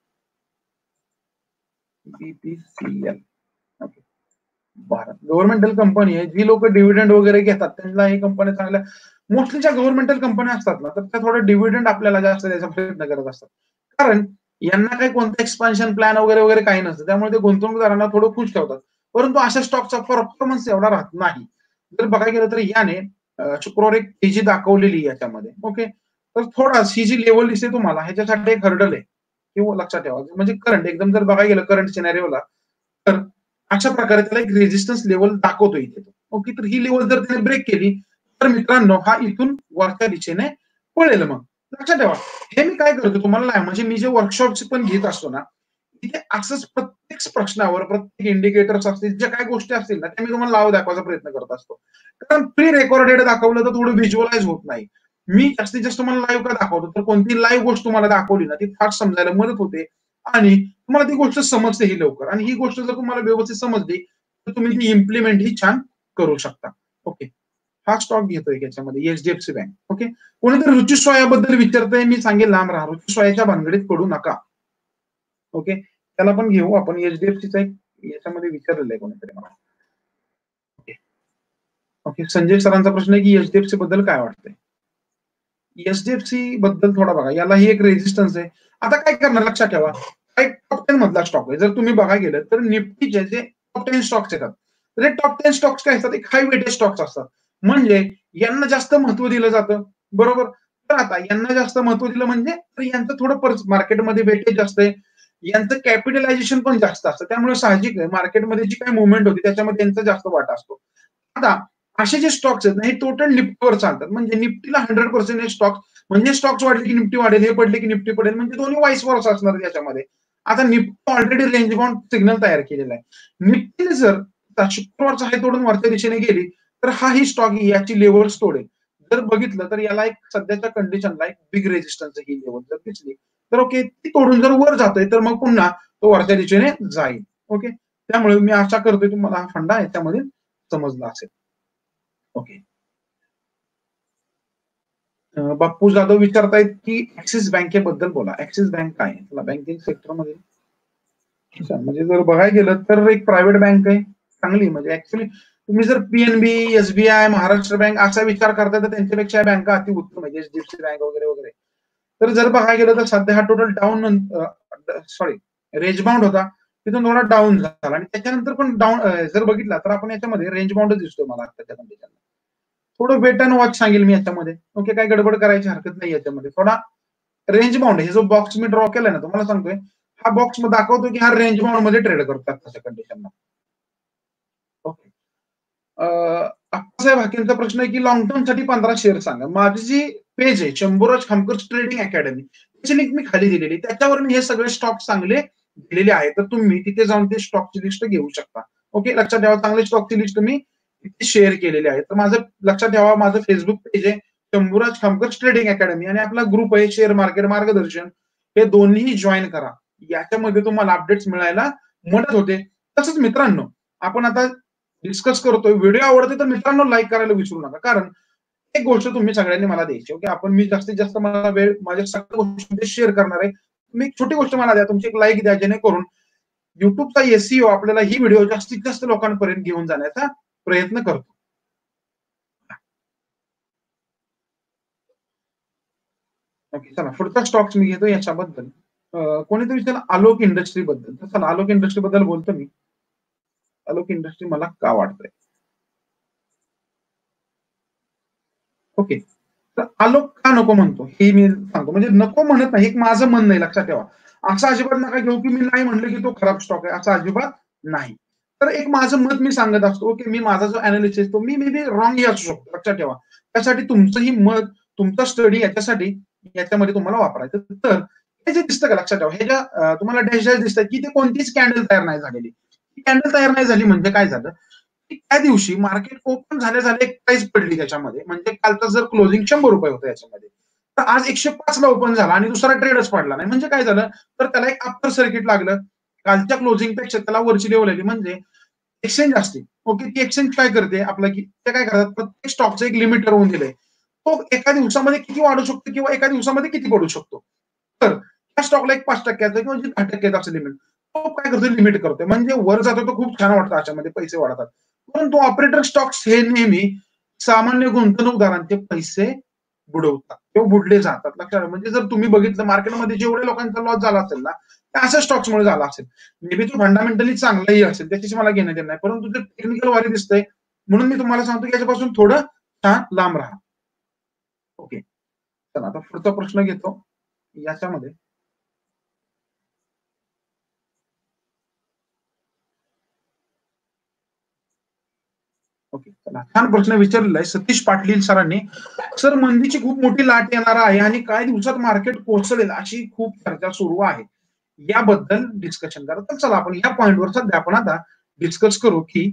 BPCL okay, Bharat governmental company आहे. जी लोक डिव्हिडंड वगैरे घेतात त्यांना ही कंपनी चांगल्या, मोस्टली ज्या गव्हर्नमेंटल कंपन्या असतात ना तर त्या थोडं डिव्हिडंड आपल्याला जास्त द्यायचा प्रयत्न करत असतात, कारण यांना काही कोणतं एक्सपान्शन प्लॅन वगैरे वगैरे काही नसतं. त्यामुळे ते गुंतवणूकदारांना थोडं खुश ठेवतात. परंतु अशा स्टॉकचा परफॉर्मन्स एवढा राहत नाही. जर बघायला गेलं तर याने शुक्रवार एक तेजी दाखवलेली याच्यामध्ये. ओके, तर थोडा ही जी लेवल दिसते तुम्हाला ह्याच्यासाठी एक हर्डल आहे किंवा लक्षात ठेवा. म्हणजे करंट एकदम जर बघायला गेलं करंट सिनॅरिओला तर अशा प्रकारे त्याला एक रेजिस्टन्स लेवल दाखवतो इथे. ओके, तर ही लेवल जर त्याने ब्रेक केली तर मित्रांनो हा इथून वरच्या दिशेने पळेल. मग लक्षात ठेवा, हे मी काय करतो तुम्हाला नाही, म्हणजे मी जे वर्कशॉप पण घेत असतो ना तिथे असंच प्रत्येक प्रश्नावर, प्रत्येक इंडिकेटर्स असतील, ज्या काही गोष्टी असतील ना त्या मी तुम्हाला लाव दाखवायचा प्रयत्न करत असतो. कारण प्री रेकॉर्डेड दाखवलं तर थोडं व्हिज्युअलाइज होत नाही. मी जास्तीत जास्त तुम्हाला लाईव्ह का दाखवतो, तर कोणती लाईव्ह गोष्ट तुम्हाला दाखवली ना ती फास्ट समजायला मदत होते आणि तुम्हाला ती गोष्ट समजते ही लवकर. आणि ही गोष्ट जर तुम्हाला व्यवस्थित समजली तर तुम्ही ती इम्प्लिमेंट ही छान करू शकता. ओके, हा स्टॉक घेतोय याच्यामध्ये एचडीएफसी बँक. ओके, कोणीतरी रुची सोयाबद्दल विचारतंय, मी सांगेल लांब राहा, रुची सोयाच्या भानगडीत पडू नका. ओके, त्याला पण घेऊ आपण. एचडीएफसीचा एक याच्यामध्ये विचारलेलं आहे कोणीतरी मला. ओके ओके, संजय सरांचा प्रश्न आहे की एचडीएफसी बद्दल काय वाटतंय. एचडीएफसी बद्दल थोडा बघा, याला ही एक रेजिस्टन्स आहे. आता काय करणार लक्षात ठेवा, हा एक टॉप टेन मधला स्टॉक आहे. जर तुम्ही बघायला गेलं तर निफ्टीचे जे टॉप टेन स्टॉक्स येतात तर हे टॉप टेन स्टॉक्स काय असतात, एक हाय वेटेज स्टॉक्स असतात. म्हणजे यांना जास्त महत्व दिलं जातं, बरोबर. तर आता यांना जास्त महत्व दिलं म्हणजे तर यांचं थोडं मार्केटमध्ये वेटेज जास्त आहे, यांचं कॅपिटलायझेशन पण जास्त असतं. त्यामुळे साहजिक आहे मार्केटमध्ये जी काही मुवमेंट होती त्याच्यामध्ये यांचा जास्त वाटा असतो. आता असे जे स्टॉक्स आहेत ना हे टोटल निफ्टीवर चालतात. म्हणजे निफ्टीला हंड्रेड पर्सेंट हे स्टॉक, म्हणजे स्टॉक्स वाढले की निफ्टी वाढेल, हे पडले की निफ्टी पडेल, म्हणजे दोन्ही वाईस वर्सा असणार याच्यामध्ये. आता Nifty already range bound signal तयार केलेला आहे. निफ्टीने जर शुक्रवारचा हाय तोडून वरच्या दिशेने गेली तर हा ही स्टॉक याची लेवल्स तोडेल. जर बघितलं तर याला एक सध्याच्या कंडिशनला एक बिग रेजिस्टन्स ही लेवल जर दिसली तर ओके, ती तोडून जर वर जातोय तर मग पुन्हा तो वरच्या दिशेने जाईल. ओके, त्यामुळे मी आशा करतोय तुम्हाला हा फंडा याच्यामध्ये समजला असेल. ओके, बाप्पू जाधव विचारतायत की ऍक्सिस बँकेबद्दल बोला. ऍक्सिस बँक काय आहे, तुला बँकिंग सेक्टरमध्ये म्हणजे जर बघायला गेलं तर एक प्रायव्हेट बँक आहे चांगली. म्हणजे ऍक्च्युली तुम्ही जर पीएनबी, एसबीआय, महाराष्ट्र बँक असा विचार करता तर त्यांच्यापेक्षा बँका अति उत्तम म्हणजे एचडीएफसी बँक वगैरे वगैरे. तर जर बघायला गेलं तर सध्या हा total down, sorry range bound होता, तिथून थोडा डाऊन झाला आणि त्याच्यानंतर पण डाऊन जर बघितला तर आपण याच्यामध्ये रेंज बाउंडच दिसतोय मला आताच्या कंडिशनला. थोडं वेट अँड वॉच सांगेल मी याच्यामध्ये. ओके, काय गडबड करायची हरकत नाही याच्यामध्ये. थोडा रेंज बाउंड हे जो बॉक्स मी ड्रॉ केलाय ना तुम्हाला सांगतोय, हा बॉक्स दाखवतो की हा रेंज बाउंड मध्ये ट्रेड करतात तशा कंडिशनला. ओके, अप्पासाहेब हाकेंचा प्रश्न आहे की लॉंग टर्म साठी पंधरा शेअर सांगा. माझी जी पेज आहे शंभूराज खामकर ट्रेडिंग अकॅडमी, त्याची लिंक मी खाली दिलेली, त्याच्यावर मी हे सगळे स्टॉक चांगले दिलेले आहेत. तर तुम्ही तिथे जाऊन ते स्टॉकची लिस्ट घेऊ शकता. ओके, लक्षात ठेवा चांगले स्टॉकची लिस्ट मी शेअर केलेले आहे. तर माझं लक्षात ठेवा, माझं फेसबुक पेज आहे शंभूराज खामकर ट्रेडिंग अकॅडमी आणि आपला ग्रुप आहे शेअर मार्केट मार्गदर्शन, हे दोन्ही जॉईन करा. याच्यामध्ये तुम्हाला अपडेट्स मिळायला मदत होते. तसंच मित्रांनो, आपण आता डिस्कस करतोय, व्हिडिओ आवडते तर मित्रांनो लाईक करायला विसरू नका. कारण एक गोष्ट तुम्ही सगळ्यांनी मला द्यायची, ओके. आपण मी जास्तीत जास्त मला वेळ माझ्या सगळ्या गोष्टी शेअर करणार आहे. तुम्ही एक छोटी गोष्ट मला द्या, तुमची एक लाईक द्या, जेणेकरून YouTubeचा एसईओ आपल्याला ही व्हिडिओ जास्तीत जास्त लोकांपर्यंत घेऊन जाण्याचा प्रयत्न करतो. ओके, चला पुढचा स्टॉक्स मी घेतो याच्याबद्दल. कोणीतरी विचारलं आलोक इंडस्ट्री बद्दल. तर चला आलोक इंडस्ट्री बद्दल बोलतो मी. आलोक इंडस्ट्री मला का वाटतंय? ओके. तर आलोक का नको म्हणतो हे मी सांगतो. म्हणजे नको म्हणत नाही, एक माझं मन नाही, लक्षात ठेवा. असं अजिबात नका घेऊ की मी नाही म्हटलं की तो खराब स्टॉक आहे, असं अजिबात नाही. तर एक माझं मत मी सांगत असतो, ओके. मी माझा जो अनालिसिस तो मी मे बी रॉंगही असू शकतो, लक्षात ठेवा. त्यासाठी तुमचंही मत, तुमचा स्टडी याच्यासाठी याच्यामध्ये तुम्हाला वापरायचं. तर हे जे दिसतं का, लक्षात ठेवा, हे ज्या तुम्हाला डॅश डॅश दिसतात की ते कोणतीच कॅन्डल तयार नाही झालेली. कॅन्डल तयार नाही झाली म्हणजे काय झालं? त्या दिवशी मार्केट ओपन झाल्या झाल्या एक प्राइस पडली त्याच्यामध्ये. म्हणजे कालचं जर क्लोजिंग शंभर रुपये होतं याच्यामध्ये, तर आज एकशे पाच ला ओपन झाला आणि दुसरा ट्रेडच पडला नाही. म्हणजे काय झालं? तर त्याला एक आफ्टर सर्किट लागलं. कालच्या क्लोजिंग पेक्षा त्याला वरची लेवल आली. म्हणजे एक्सचेंज असते, ओके. ती एक्सचेंज काय करते आपला, की ते काय करतात, प्रत्येक स्टॉकचं एक लिमिट ठरवून दिलंय. तो एका दिवसामध्ये किती वाढू शकतो किंवा एका दिवसामध्ये किती पडू शकतो. तर त्या स्टॉकला एक पाच टक्क्याचं किंवा दहा टक्क्याचं असं लिमिट, तो काय करतो, लिमिट करतोय. म्हणजे वर जातो तो खूप छान वाटतं, अशामध्ये पैसे वाढतात. परंतु ऑपरेटर स्टॉक्स हे नेहमी सामान्य गुंतवणूकदारांचे पैसे बुडवतात किंवा बुडले जातात, लक्षात. म्हणजे जर तुम्ही बघितलं मार्केटमध्ये जेवढे लोकांचा लॉस झाला असेल ना, त्या अशा स्टॉक्समुळे झाला असेल. मे बी तो फंडामेंटली चांगलाही असेल, त्याच्याशी मला घेणं देणं नाही. परंतु ते टेक्निकल वारी दिसतंय, म्हणून मी तुम्हाला सांगतो की याच्यापासून थोडं छान लांब राहा. ओके. चला आता पुढचा प्रश्न घेतो याच्यामध्ये. ओके, चला छान प्रश्न विचारलेला आहे सतीश पाटील सरांनी. सर, मंदीची खूप मोठी लाट येणार आहे आणि काही दिवसात मार्केट कोसळेल अशी खूप चर्चा सुरू आहे. याबद्दल डिस्कशन करा. तर चला आपण या पॉइंटवर सध्या आपण आता डिस्कस करू की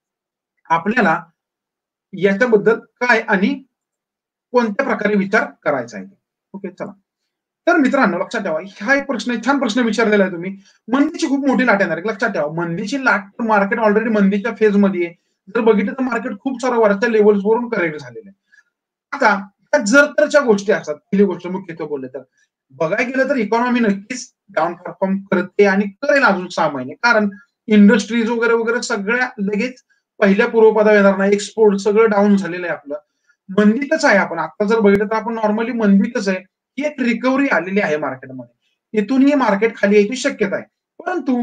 आपल्याला याच्याबद्दल काय आणि कोणत्या प्रकारे विचार करायचा आहे. ओके, चला. तर मित्रांनो लक्षात ठेवा, हा एक प्रश्न छान प्रश्न विचारलेला आहे तुम्ही. मंदीची खूप मोठी लाट येणार आहे, लक्षात ठेवा. मंदीची लाट, मार्केट ऑलरेडी मंदीच्या फेज मध्ये आहे. जर बघितलं तर मार्केट खूप सारं वरच्या लेवल्स वरून करेक्ट झालेलं आहे. आता त्या जर तरच्या गोष्टी असतात. पहिली गोष्ट मुख्यत्वे बोलले तर बघायला गेलं तर इकॉनॉमी नक्कीच डाऊन परफॉर्म करते आणि करेल अजून सहा महिने. कारण इंडस्ट्रीज वगैरे वगैरे सगळ्या लगेच पहिल्या पूर्वपदावर येणार नाही. एक्सपोर्ट सगळं डाऊन झालेलं आहे आपलं. मंदीतच आहे आपण. आता जर बघितलं तर आपण नॉर्मली मंदीतच आहे. ही एक रिकव्हरी आलेली आहे मार्केटमध्ये. इथूनही मार्केट खाली यायची शक्यता आहे. परंतु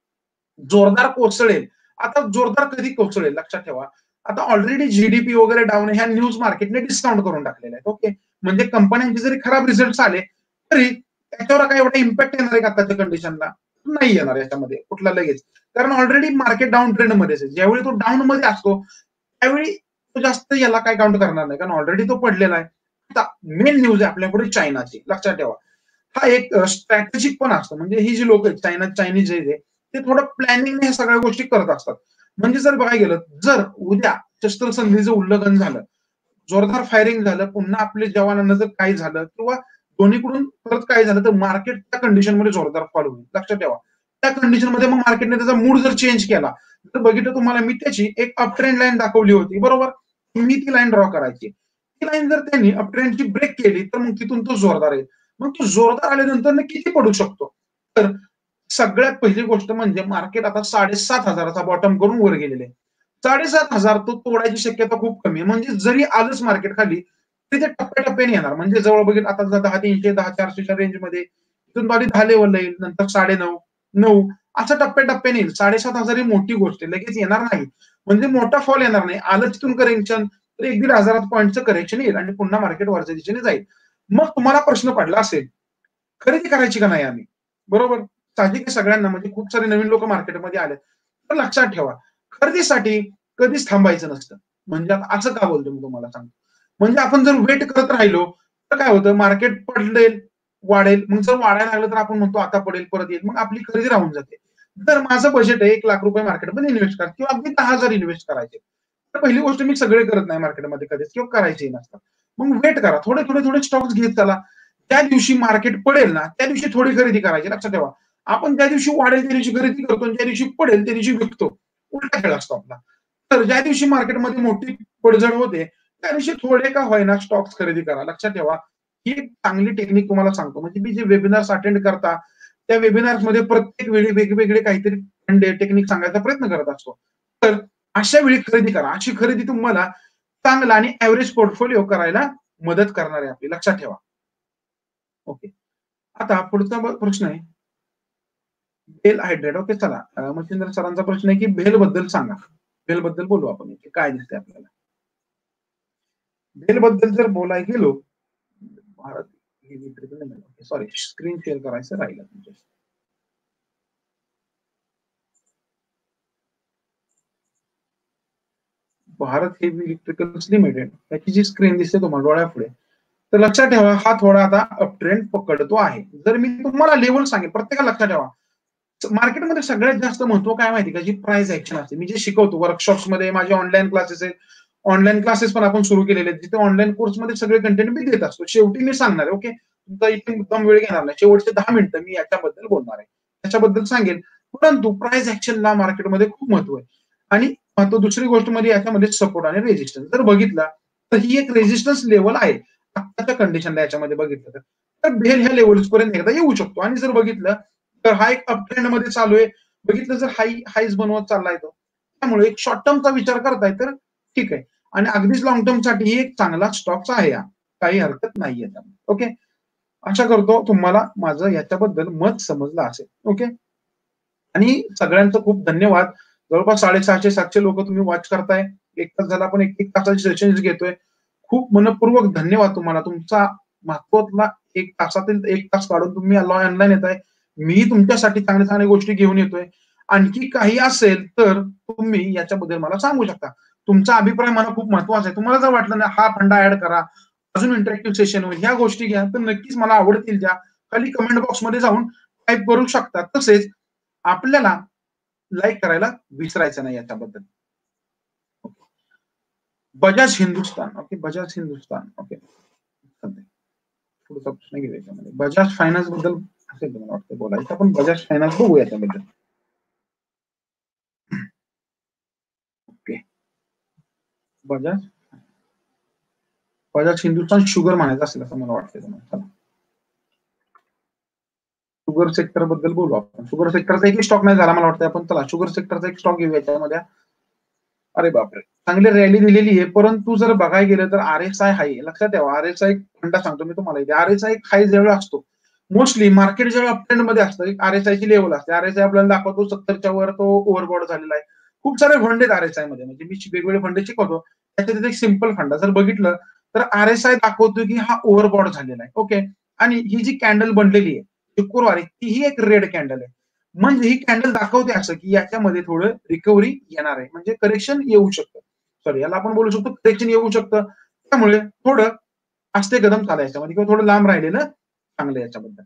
जोरदार कोसळेल. आता जोरदार कधी कोसळेल लक्षात ठेवा. आता ऑलरेडी जीडीपी वगैरे डाऊन आहे, ह्या न्यूज मार्केटने डिस्काउंट करून टाकलेल्या आहेत, ओके. म्हणजे कंपन्यांचे जरी खराब रिझल्ट आले तरी त्याच्यावर काय एवढा इम्पॅक्ट येणार आहे का आताच्या कंडिशनला? नाही येणार याच्यामध्ये कुठला लगेच. कारण ऑलरेडी मार्केट डाऊन ट्रेंड मध्येच आहे. ज्यावेळी तो डाऊन मध्ये असतो त्यावेळी तो जास्त याला काय काउंट करणार नाही, कारण ऑलरेडी तो पडलेला आहे. आता मेन न्यूज आहे आपल्यापुढे चायनाची, लक्षात ठेवा. हा एक स्ट्रॅटेजिक पण असतो. म्हणजे ही जी लोक आहेत चायना चायनीज आहे ते थोडं प्लॅनिंगने ह्या सगळ्या गोष्टी करत असतात. म्हणजे जर बघायला गेलं, जर उद्या शस्त्रसंधीचं उल्लंघन झालं, जोरदार फायरिंग झालं, पुन्हा आपल्या जवानांना जर काही झालं किंवा दोन्हीकडून परत काय झालं, तर मार्केट त्या कंडिशनमध्ये जोरदार फॉल होईल, लक्षात ठेवा. त्या कंडिशनमध्ये मग मार्केटने त्याचा मूड जर चेंज केला, तर बघितलं तुम्हाला मी त्याची एक अप ट्रेंड लाईन दाखवली होती, बरोबर. मी ती लाईन ड्रॉ करायची. ती लाईन जर त्यांनी अप ट्रेंडची ब्रेक केली तर मग तिथून तो जोरदार येईल. मग तो जोरदार आल्यानंतर किती पडू शकतो? तर सगळ्यात पहिली गोष्ट म्हणजे मार्केट आता साडेसात हजाराचा बॉटम करून वर गेलेले आहे. साडेसात हजार तो तोडायची शक्यता खूप कमी आहे. म्हणजे जरी आलंच मार्केट खाली तरी ते टप्प्याटप्प्याने येणार. म्हणजे जवळ बघितलं आता दहा तीनशे दहा चारशेच्या रेंजमध्ये तिथून बारी दहा लेवलला येईल, नंतर साडे नऊ नऊ असं टप्प्याटप्प्याने येईल. साडेसात हजार ही मोठी गोष्ट आहे, लगेच येणार नाही. म्हणजे मोठा फॉल येणार नाही. आलं तिथून करेक्शन तर एक दीड हजारात पॉईंटचं करेक्शन येईल आणि पुन्हा मार्केट वरच्या दिशेने जाईल. मग तुम्हाला प्रश्न पडला असेल खरेदी करायची का नाही आम्ही, बरोबर. साहजिक आहे सगळ्यांना, म्हणजे खूप सारे नवीन लोक मार्केटमध्ये आले. तर लक्षात ठेवा, खरेदीसाठी कधीच थांबायचं नसतं. म्हणजे आता असं का बोलतो मी तुम्हाला सांगतो. म्हणजे आपण जर वेट करत राहिलो तर काय होतं, मार्केट पडेल वाढेल, मग जर वाढायला लागलं तर आपण म्हणतो आता पडेल परत येईल, मग आपली खरेदी राहून जाते. जर माझं बजेट आहे एक लाख रुपये मार्केटमध्ये इन्व्हेस्ट करा किंवा अगदी दहा हजार इन्व्हेस्ट करायचे, तर पहिली गोष्ट मी सगळे करत नाही मार्केटमध्ये कधीच किंवा करायचेही नसतात. मग वेट करा, थोडे थोडे थोडे स्टॉक्स घेत चला. त्या दिवशी मार्केट पडेल ना त्या दिवशी थोडी खरेदी करायची, लक्षात ठेवा. आपण ज्या दिवशी वाढेल त्या दिवशी खरेदी करतो आणि ज्या दिवशी पडेल त्या दिवशी विकतो. उलटा खेळ असतो आपला. तर ज्या दिवशी मार्केटमध्ये मोठी पडझड होते त्या दिवशी थोडे का होईना स्टॉक्स खरेदी करा. लक्षात ठेवा, ही एक चांगली टेक्निक तुम्हाला सांगतो. म्हणजे मी जे वेबिनार्स अटेंड करता त्या वेबिनार्समध्ये प्रत्येक वेळी वेगवेगळे काहीतरी फंडे टेक्निक सांगायचा प्रयत्न करत असतो. तर अशा वेळी खरेदी करा. अशी खरेदी तुम्हाला चांगला आणि ॲव्हरेज पोर्टफोलिओ करायला मदत करणार आहे आपली. लक्षात ठेवा. ओके. आता पुढचा प्रश्न आहे भेल हायड्रेट. ओके चला. मच्छिंद्र सरांचा प्रश्न आहे की भेल बद्दल सांगा. भेल बद्दल बोलू आपण. काय दिसतंय आपल्याला? भेल बद्दल जर बोलायला गेलो भारत सॉरी स्क्रीन शेअर करायचं राहिलं तुमच्या. भारत हेवी इलेक्ट्रिकल्स लिमिटेड याची जी स्क्रीन दिसते तुम्हाला डोळ्यापुढे, तर लक्षात ठेवा हा थोडा आता अप ट्रेंड पकडतो आहे. जर मी तुम्हाला लेवल सांगेन प्रत्येकाला लक्षात ठेवा, मार्केटमध्ये सगळ्यात जास्त महत्व काय माहिती का, जी प्राइस ऍक्शन असते. मी जे शिकवतो वर्कशॉप्स मध्ये, माझे ऑनलाईन क्लासेस आहेत, ऑनलाईन क्लासेस पण आपण सुरू केलेले आहेत, जिथे ऑनलाईन कोर्समध्ये सगळे कंटेंट मी देत असतो. शेवटी मी सांगणार ओके, तुमचा इथे मुद्दाम वेळ घेणार नाही, शेवटचे दहा मिनिटं मी याच्याबद्दल बोलणार आहे, त्याच्याबद्दल सांगेन. परंतु प्राइस ऍक्शनला मार्केटमध्ये खूप महत्व आहे. आणि तो दुसरी गोष्ट म्हणजे याच्यामध्ये सपोर्ट आणि रेजिस्टन्स जर बघितला तर ही एक रेजिस्टन्स लेवल आहे आताच्या कंडिशनला. याच्यामध्ये बघितलं तर तर भेल ह्या लेवल्स पर्यंत एकदा येऊ शकतो. आणि जर बघितलं तर हा एक अप ट्रेंड मध्ये चालू आहे. बघितलं जर हाई हाईज बनवत चाललाय तो, त्यामुळे एक शॉर्ट टर्मचा विचार करताय तर ठीक आहे. आणि अगदीच लॉंग टर्म साठी एक चांगला स्टॉक्स आहे, हा काही हरकत नाहीये त्यामुळे. ओके, आशा करतो तुम्हाला माझं याच्याबद्दल मत समजलं असेल. ओके, आणि सगळ्यांचं खूप धन्यवाद. जवळपास साडेसहाशे सातशे लोक तुम्ही वॉच करताय. एक तास झाला आपण एक एक तासाचे सेशन्स घेतोय. खूप मनपूर्वक धन्यवाद तुम्हाला. तुमचा महत्वातला एक तासातील एक तास काढून तुम्ही ऑनलाईन येताय. मी तुमच्यासाठी चांगल्या चांगल्या गोष्टी घेऊन येतोय. आणखी काही असेल तर तुम्ही याच्याबद्दल मला सांगू शकता. तुमचा अभिप्राय मला खूप महत्वाचा आहे. तुम्हाला जर वाटलं ना हा फंडा ऍड करा, अजून इंटरॅक्टिव्ह सेशन होईल, ह्या गोष्टी घ्या, तर नक्कीच मला आवडतील. ज्या खाली कमेंट बॉक्समध्ये जाऊन टाईप करू शकता. तसेच आपल्याला लाईक करायला विसरायचं नाही याच्याबद्दल. बजाज हिंदुस्तान. ओके, बजाज हिंदुस्तान. ओके, पुढचा प्रश्न घेऊ याच्यामध्ये. बजाज फायनान्स बद्दल असेल तुम्हाला वाटतं बोलायचं, आपण बजाज फायनान्स बघू याच्याबद्दल. ओके, बजाज बजाज हिंदुस्तान शुगर म्हणायचं असेल असं मला वाटतं तुम्हाला. शुगर सेक्टर बद्दल बोलू आपण. शुगर सेक्टरचा एक स्टॉक नाही झाला मला वाटतं. आपण चला शुगर सेक्टरचा एक स्टॉक घेऊ याच्यामध्ये. अरे बापरे, चांगली रॅली दिलेली आहे. परंतु जर बघायला गेलं तर आर एस आय हाय. लक्षात ठेवा, आर एस आय फंडा सांगतो मी तुम्हाला. आर एस आय हाय जेव्हा असतो, मोस्टली मार्केट जेव्हा अपट्रेंड मध्ये असतं, आर एस आय ची लेवल असते. आर एस आय आपल्याला दाखवतो सत्तरच्या वर तो ओव्हरबॉड झालेला आहे. खूप सारे फंड आहेत आर एस आय मध्ये. म्हणजे मी वेगवेगळे फंड शिकवतो, त्याच्यात एक सिम्पल फंड जर बघितलं तर आर एस आय दाखवतो की हा ओव्हरबॉड झालेला आहे. ओके, आणि ही जी कॅन्डल बनलेली आहे शुक्रवारी, ती ही एक रेड कॅन्डल आहे. म्हणजे ही कॅन्डल दाखवते असं की याच्यामध्ये थोडं रिकव्हरी येणार आहे, म्हणजे करेक्शन येऊ शकतं. सॉरी, याला आपण बोलू शकतो करेक्शन येऊ शकतं. त्यामुळे थोडं आस्ते कदम चालायचं म्हणजे किंवा थोडं लांब राहिलेलं चांगलं याच्याबद्दल.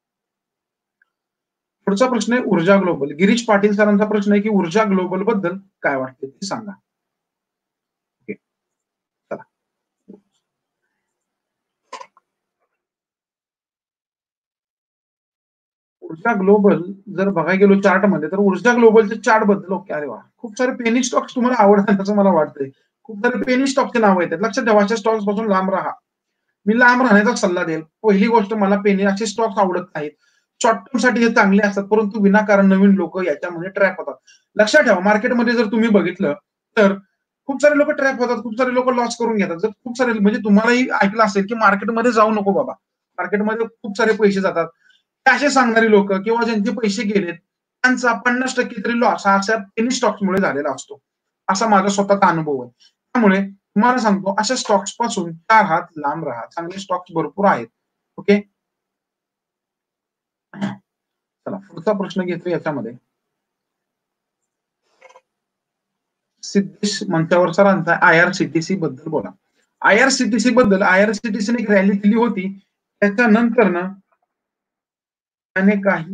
पुढचा प्रश्न आहे ऊर्जा ग्लोबल. गिरीश पाटील सरांचा प्रश्न आहे की ऊर्जा ग्लोबल बद्दल काय वाटते ते सांगा. ओके, चला. ऊर्जा ग्लोबल जर बघायला गेलो चार्ट मध्ये, तर ऊर्जा ग्लोबलच्या चार्ट बद्दल ओके. अरे वा, खूप सारे पेनी स्टॉक्स तुम्हाला आवडतात असं मला वाटतंय. खूप सारे पेनी स्टॉकचे नाव येतात. लक्षात ठेवा, अशा स्टॉक्स पासून लांब राहा. मी लांब राहण्याचा सल्ला देईल. पहिली गोष्ट, मला पेनी असे स्टॉक्स आवडत नाहीत. शॉर्ट टर्म साठी हे चांगले असतात, परंतु विनाकारण नवीन लोक याच्यामध्ये ट्रॅप होतात. लक्षात ठेवा, मार्केटमध्ये जर तुम्ही बघितलं तर खूप सारे लोक ट्रॅप होतात, खूप सारे लोक लॉस करून घेतात. जर खूप सारे, म्हणजे तुम्हालाही ऐकलं असेल की मार्केटमध्ये जाऊ नको बाबा, मार्केटमध्ये खूप सारे पैसे जातात. असे सांगणारी लोक किंवा ज्यांचे पैसे गेलेत त्यांचा पन्नास टक्के तरी लॉस हा अशा पेनी स्टॉक्समुळे झालेला असतो, असा माझा स्वतःचा अनुभव आहे. त्यामुळे तुम्हाला सांगतो, अशा स्टॉक्स पासून चार हात लांब राहा. चांगले स्टॉक्स भरपूर आहेत. ओके, चला पुढचा प्रश्न घेतो याच्यामध्ये. सिद्धेश मंचावर सरांचा I R C T C बद्दल बोला. I R C T C बद्दल, I R C T C ने एक रॅली दिली होती, त्याच्यानंतर ना त्याने काही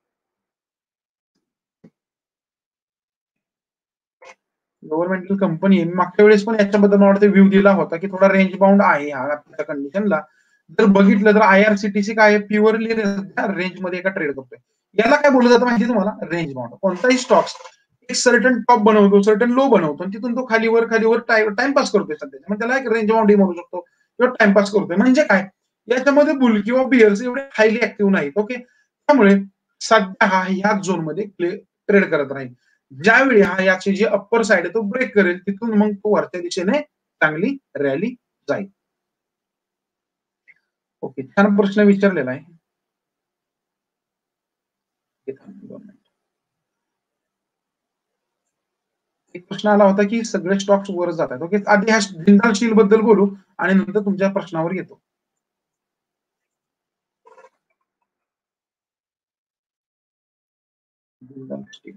गव्हर्नमेंटल कंपनी मागच्या वेळेस पण याच्याबद्दल मला वाटतं व्ह्यू दिला होता की थोडा रेंज बाउंड आहे हा कंडिशनला. जर बघितलं तर आयआरसीटीसी काय आहे, प्युअरली रेंज मध्ये एका ट्रेड करतोय. याला काय बोललं जातं माहिती तुम्हाला, रेंज बाउंड. कोणताही स्टॉक्स एक सर्टन टॉप बनवतो, सर्टन लो बनवतो आणि तिथून तो खालीवर खालीवर टाइमपास करतोय सध्या, मग त्याला एक रेंज बाउंड म्हणू शकतो किंवा टाइमपास करतोय. म्हणजे काय, याच्यामध्ये बुल किंवा बिअर्स एवढे हायली ऍक्टिव्ह नाहीत. ओके, त्यामुळे सध्या हा ह्याच झोन मध्ये ट्रेड करत राहील. ज्यावेळी हा याची जी अप्पर साइड आहे तो ब्रेक करेल, तिथून मग तो वरच्या दिशेने चांगली रॅली जाईल. ओके, छान प्रश्न विचारलेला आहे. एक प्रश्न आला होता की सगळे स्टॉक्स वर जात आहेत. ओके, आधी ह्या जिंदाल स्टील बद्दल बोलू आणि नंतर तुमच्या प्रश्नावर येतो. Jindal steel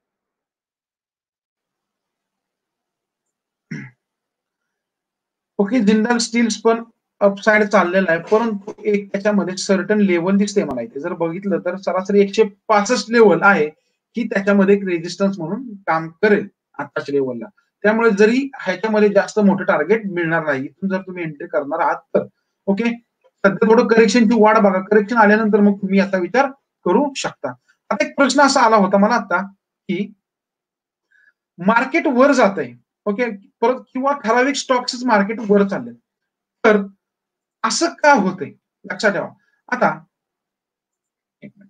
okay, Jindal steels पण अपसाइड चाललेला आहे, परंतु एक त्याच्यामध्ये सर्टन लेवल दिसते मला इथे. जर बघितलं तर सरासरी एकशे पासष्ट लेवल आहे की त्याच्यामध्ये एक रेजिस्टन्स म्हणून काम करेल आताच्या लेवलला. त्यामुळे जरी ह्याच्यामध्ये जास्त मोठं टार्गेट मिळणार नाही, इथून जर तुम्ही एंट्री करणार आहात तर. ओके, सध्या थोडं करेक्शनची वाढ बघा, करेक्शन आल्यानंतर मग तुम्ही याचा विचार करू शकता. आता एक प्रश्न असा आला होता मला आता की मार्केट वर जात आहे, ओके, परत किंवा ठराविक स्टॉक्स मार्केट वर चालले, तर असं का होतंय लक्षात ठेवा. आता एक मिनिट,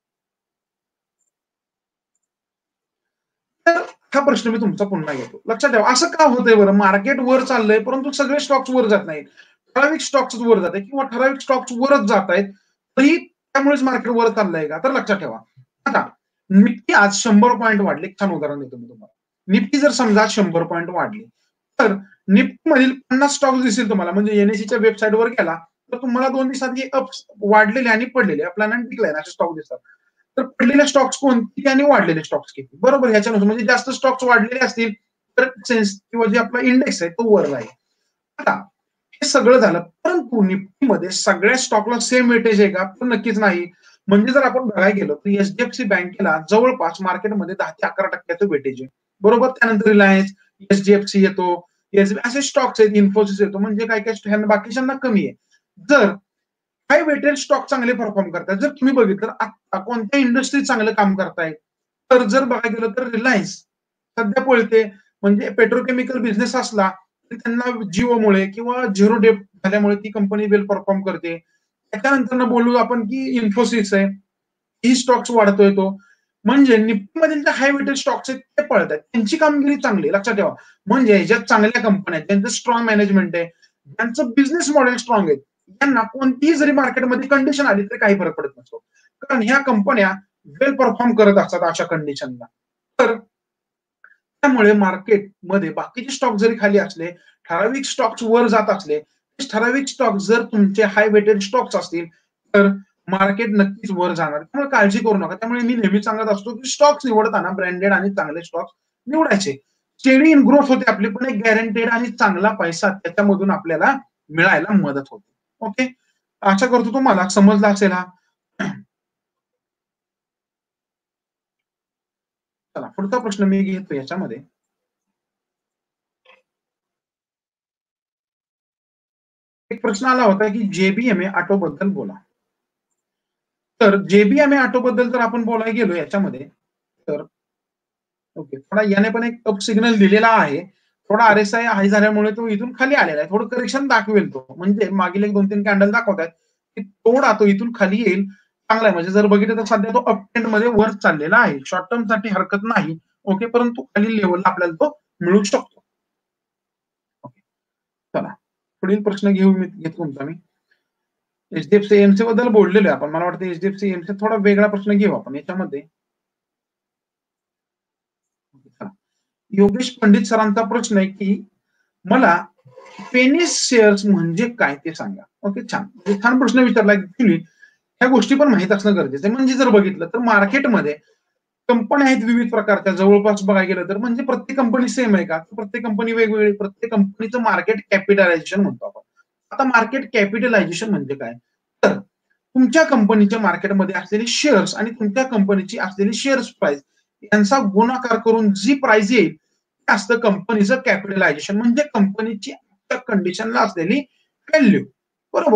तर हा प्रश्न मी तुमचा पुन्हा घेतो. लक्षात ठेवा, असं का होतंय बरं, मार्केट वर चाललंय परंतु सगळे स्टॉक्स वर जात नाहीत, ठराविक स्टॉक्स वर जात आहे किंवा ठराविक स्टॉक्स वरच जात आहेत, तरी त्यामुळेच मार्केट वर चाललंय का, तर लक्षात ठेवा. आता निफ्टी आज शंभर पॉईंट वाढले, छान उदाहरण देतो मी तुम्हाला. निफ्टी जर समजा शंभर पॉईंट वाढले, तर निफ्टी मधील पन्नास स्टॉक्स दिसतील तुम्हाला, म्हणजे एनएससीच्या वेबसाईटवर गेला तर तुम्हाला दोन दिवसात हे अप वाढलेले आणि पडलेले आपल्याला डिक्लाइन असे स्टॉक दिसतात. तर पडलेले स्टॉक्स कोणते आणि वाढलेले स्टॉक्स किती, बरोबर, ह्याच्यानुसार म्हणजे जास्त स्टॉक्स वाढलेले असतील तर सेन्स किंवा जे आपला इंडेक्स आहे तो वर राहील. आता हे सगळं झालं, परंतु निफ्टीमध्ये सगळ्या स्टॉकला सेम वेटेज आहे का, तर नक्कीच नाही. म्हणजे जर आपण बघायला गेलो तर एचडीएफसी बँकेला जवळपास मार्केटमध्ये दहा ते अकरा टक्क्याचं वेटेज आहे, बरोबर. त्यानंतर रिलायन्स, एचडीएफसी येतो, असे स्टॉक्स आहेत, इन्फोसिस येतो, म्हणजे काय काय बाकीच्यांना कमी आहे. जर हाय वेटेड स्टॉक चांगले परफॉर्म करतात, जर तुम्ही बघितलं आता कोणत्या इंडस्ट्रीज चांगलं काम करतायत, तर जर बघायला गेलं तर रिलायन्स सध्या पळते, म्हणजे पेट्रोकेमिकल बिझनेस असला तरी त्यांना जिओमुळे किंवा झिरो डेप झाल्यामुळे ती कंपनी वेल परफॉर्म करते. त्याच्यानंतर बोलू आपण की इन्फोसिस आहे, ही स्टॉक्स वाढतोय तो, म्हणजे निफ्टीमधील जे हाय वेटेड स्टॉक्स आहेत ते पळत आहेत, त्यांची कामगिरी चांगली, लक्षात ठेवा. म्हणजे ज्या चांगल्या कंपन्या आहेत, ज्यांचं स्ट्रॉंग मॅनेजमेंट आहे, ज्यांचं बिझनेस मॉडेल स्ट्रॉंग आहे, यांना कोणतीही जरी मार्केटमध्ये कंडिशन आली तरी काही फरक पडत नसतो, कारण ह्या कंपन्या वेल परफॉर्म करत असतात अशा कंडिशनला. तर त्यामुळे मार्केटमध्ये बाकीचे स्टॉक जरी खाली असले, ठराविक स्टॉक्स वर जात असले, ठराविक स्टॉक्स जर तुमचे हाय वेटेड स्टॉक्स असतील तर मार्केट नक्कीच वर जाणार, त्यामुळे काळजी करू नका. त्यामुळे मी नेहमी सांगत असतो की स्टॉक्स निवडताना ब्रँडेड आणि चांगले स्टॉक्स निवडायचे. स्टेडी इन ग्रोथ होते आपली, पण एक गॅरंटेड आणि चांगला पैसा त्याच्यामधून आपल्याला मिळायला मदत होते. ओके, आशा करतो तुम्हाला समजला असेल हा. चला पुढचा प्रश्न मी घेतो याच्यामध्ये. एक प्रश्न आला होता की जेबीएमए ऑटो बद्दल बोला. तर जेबीएमए ऑटो बद्दल जर आपण बोलायला गेलो याच्यामध्ये, तर ओके, थोडा याने पण एक अप सिग्नल दिलेला आहे, थोडा आरएसआय हाय झाल्यामुळे तो इथून खाली आलेला आहे, थोडं करेक्शन दाखवेल तो, म्हणजे मागील एक दोन तीन कॅन्डल दाखवत आहेत की थोडा तो इथून खाली येईल, चांगला आहे. म्हणजे जर बघितलं तर सध्या तो अप ट्रेंड मध्ये वर चाललेला आहे, शॉर्ट टर्म साठी हरकत नाही. ओके, परंतु खाली लेवलला आपल्याला तो मिळू शकतो. ओके, चला पुढील प्रश्न घेऊ मी घेतो तुमचा मी. एचडीएफसी एमसी बद्दल बोललेलो आहे आपण, मला वाटतं एचडीएफसी एमसी थोडा वेगळा प्रश्न घेऊ आपण याच्यामध्ये. योगेश पंडित सरांचा प्रश्न आहे की मला पेनी शेअर्स म्हणजे काय ते सांगा. ओके, छान, छान प्रश्न विचारला. ऍक्च्युली ह्या गोष्टी पण माहित असणं गरजेचं आहे. म्हणजे जर बघितलं तर मार्केटमध्ये कंपन्या आहेत विविध प्रकारच्या, जवळपास बघायला गेलं तर, म्हणजे प्रत्येक कंपनी सेम आहे का, प्रत्येक कंपनी वेगवेगळी, प्रत्येक कंपनीचं मार्केट कॅपिटलायझेशन म्हणतो आपण. आता मार्केट कॅपिटलायझेशन म्हणजे काय, तर तुमच्या कंपनीच्या मार्केटमध्ये असलेले शेअर्स आणि तुमच्या कंपनीची असलेली शेअर्स प्राइस यांचा गुणाकार करून जी प्राइस येईल ते असतं कंपनीचं कॅपिटलायझेशन, म्हणजे कंपनीची कंडिशनला असलेली व्हॅल्यू, बरोबर.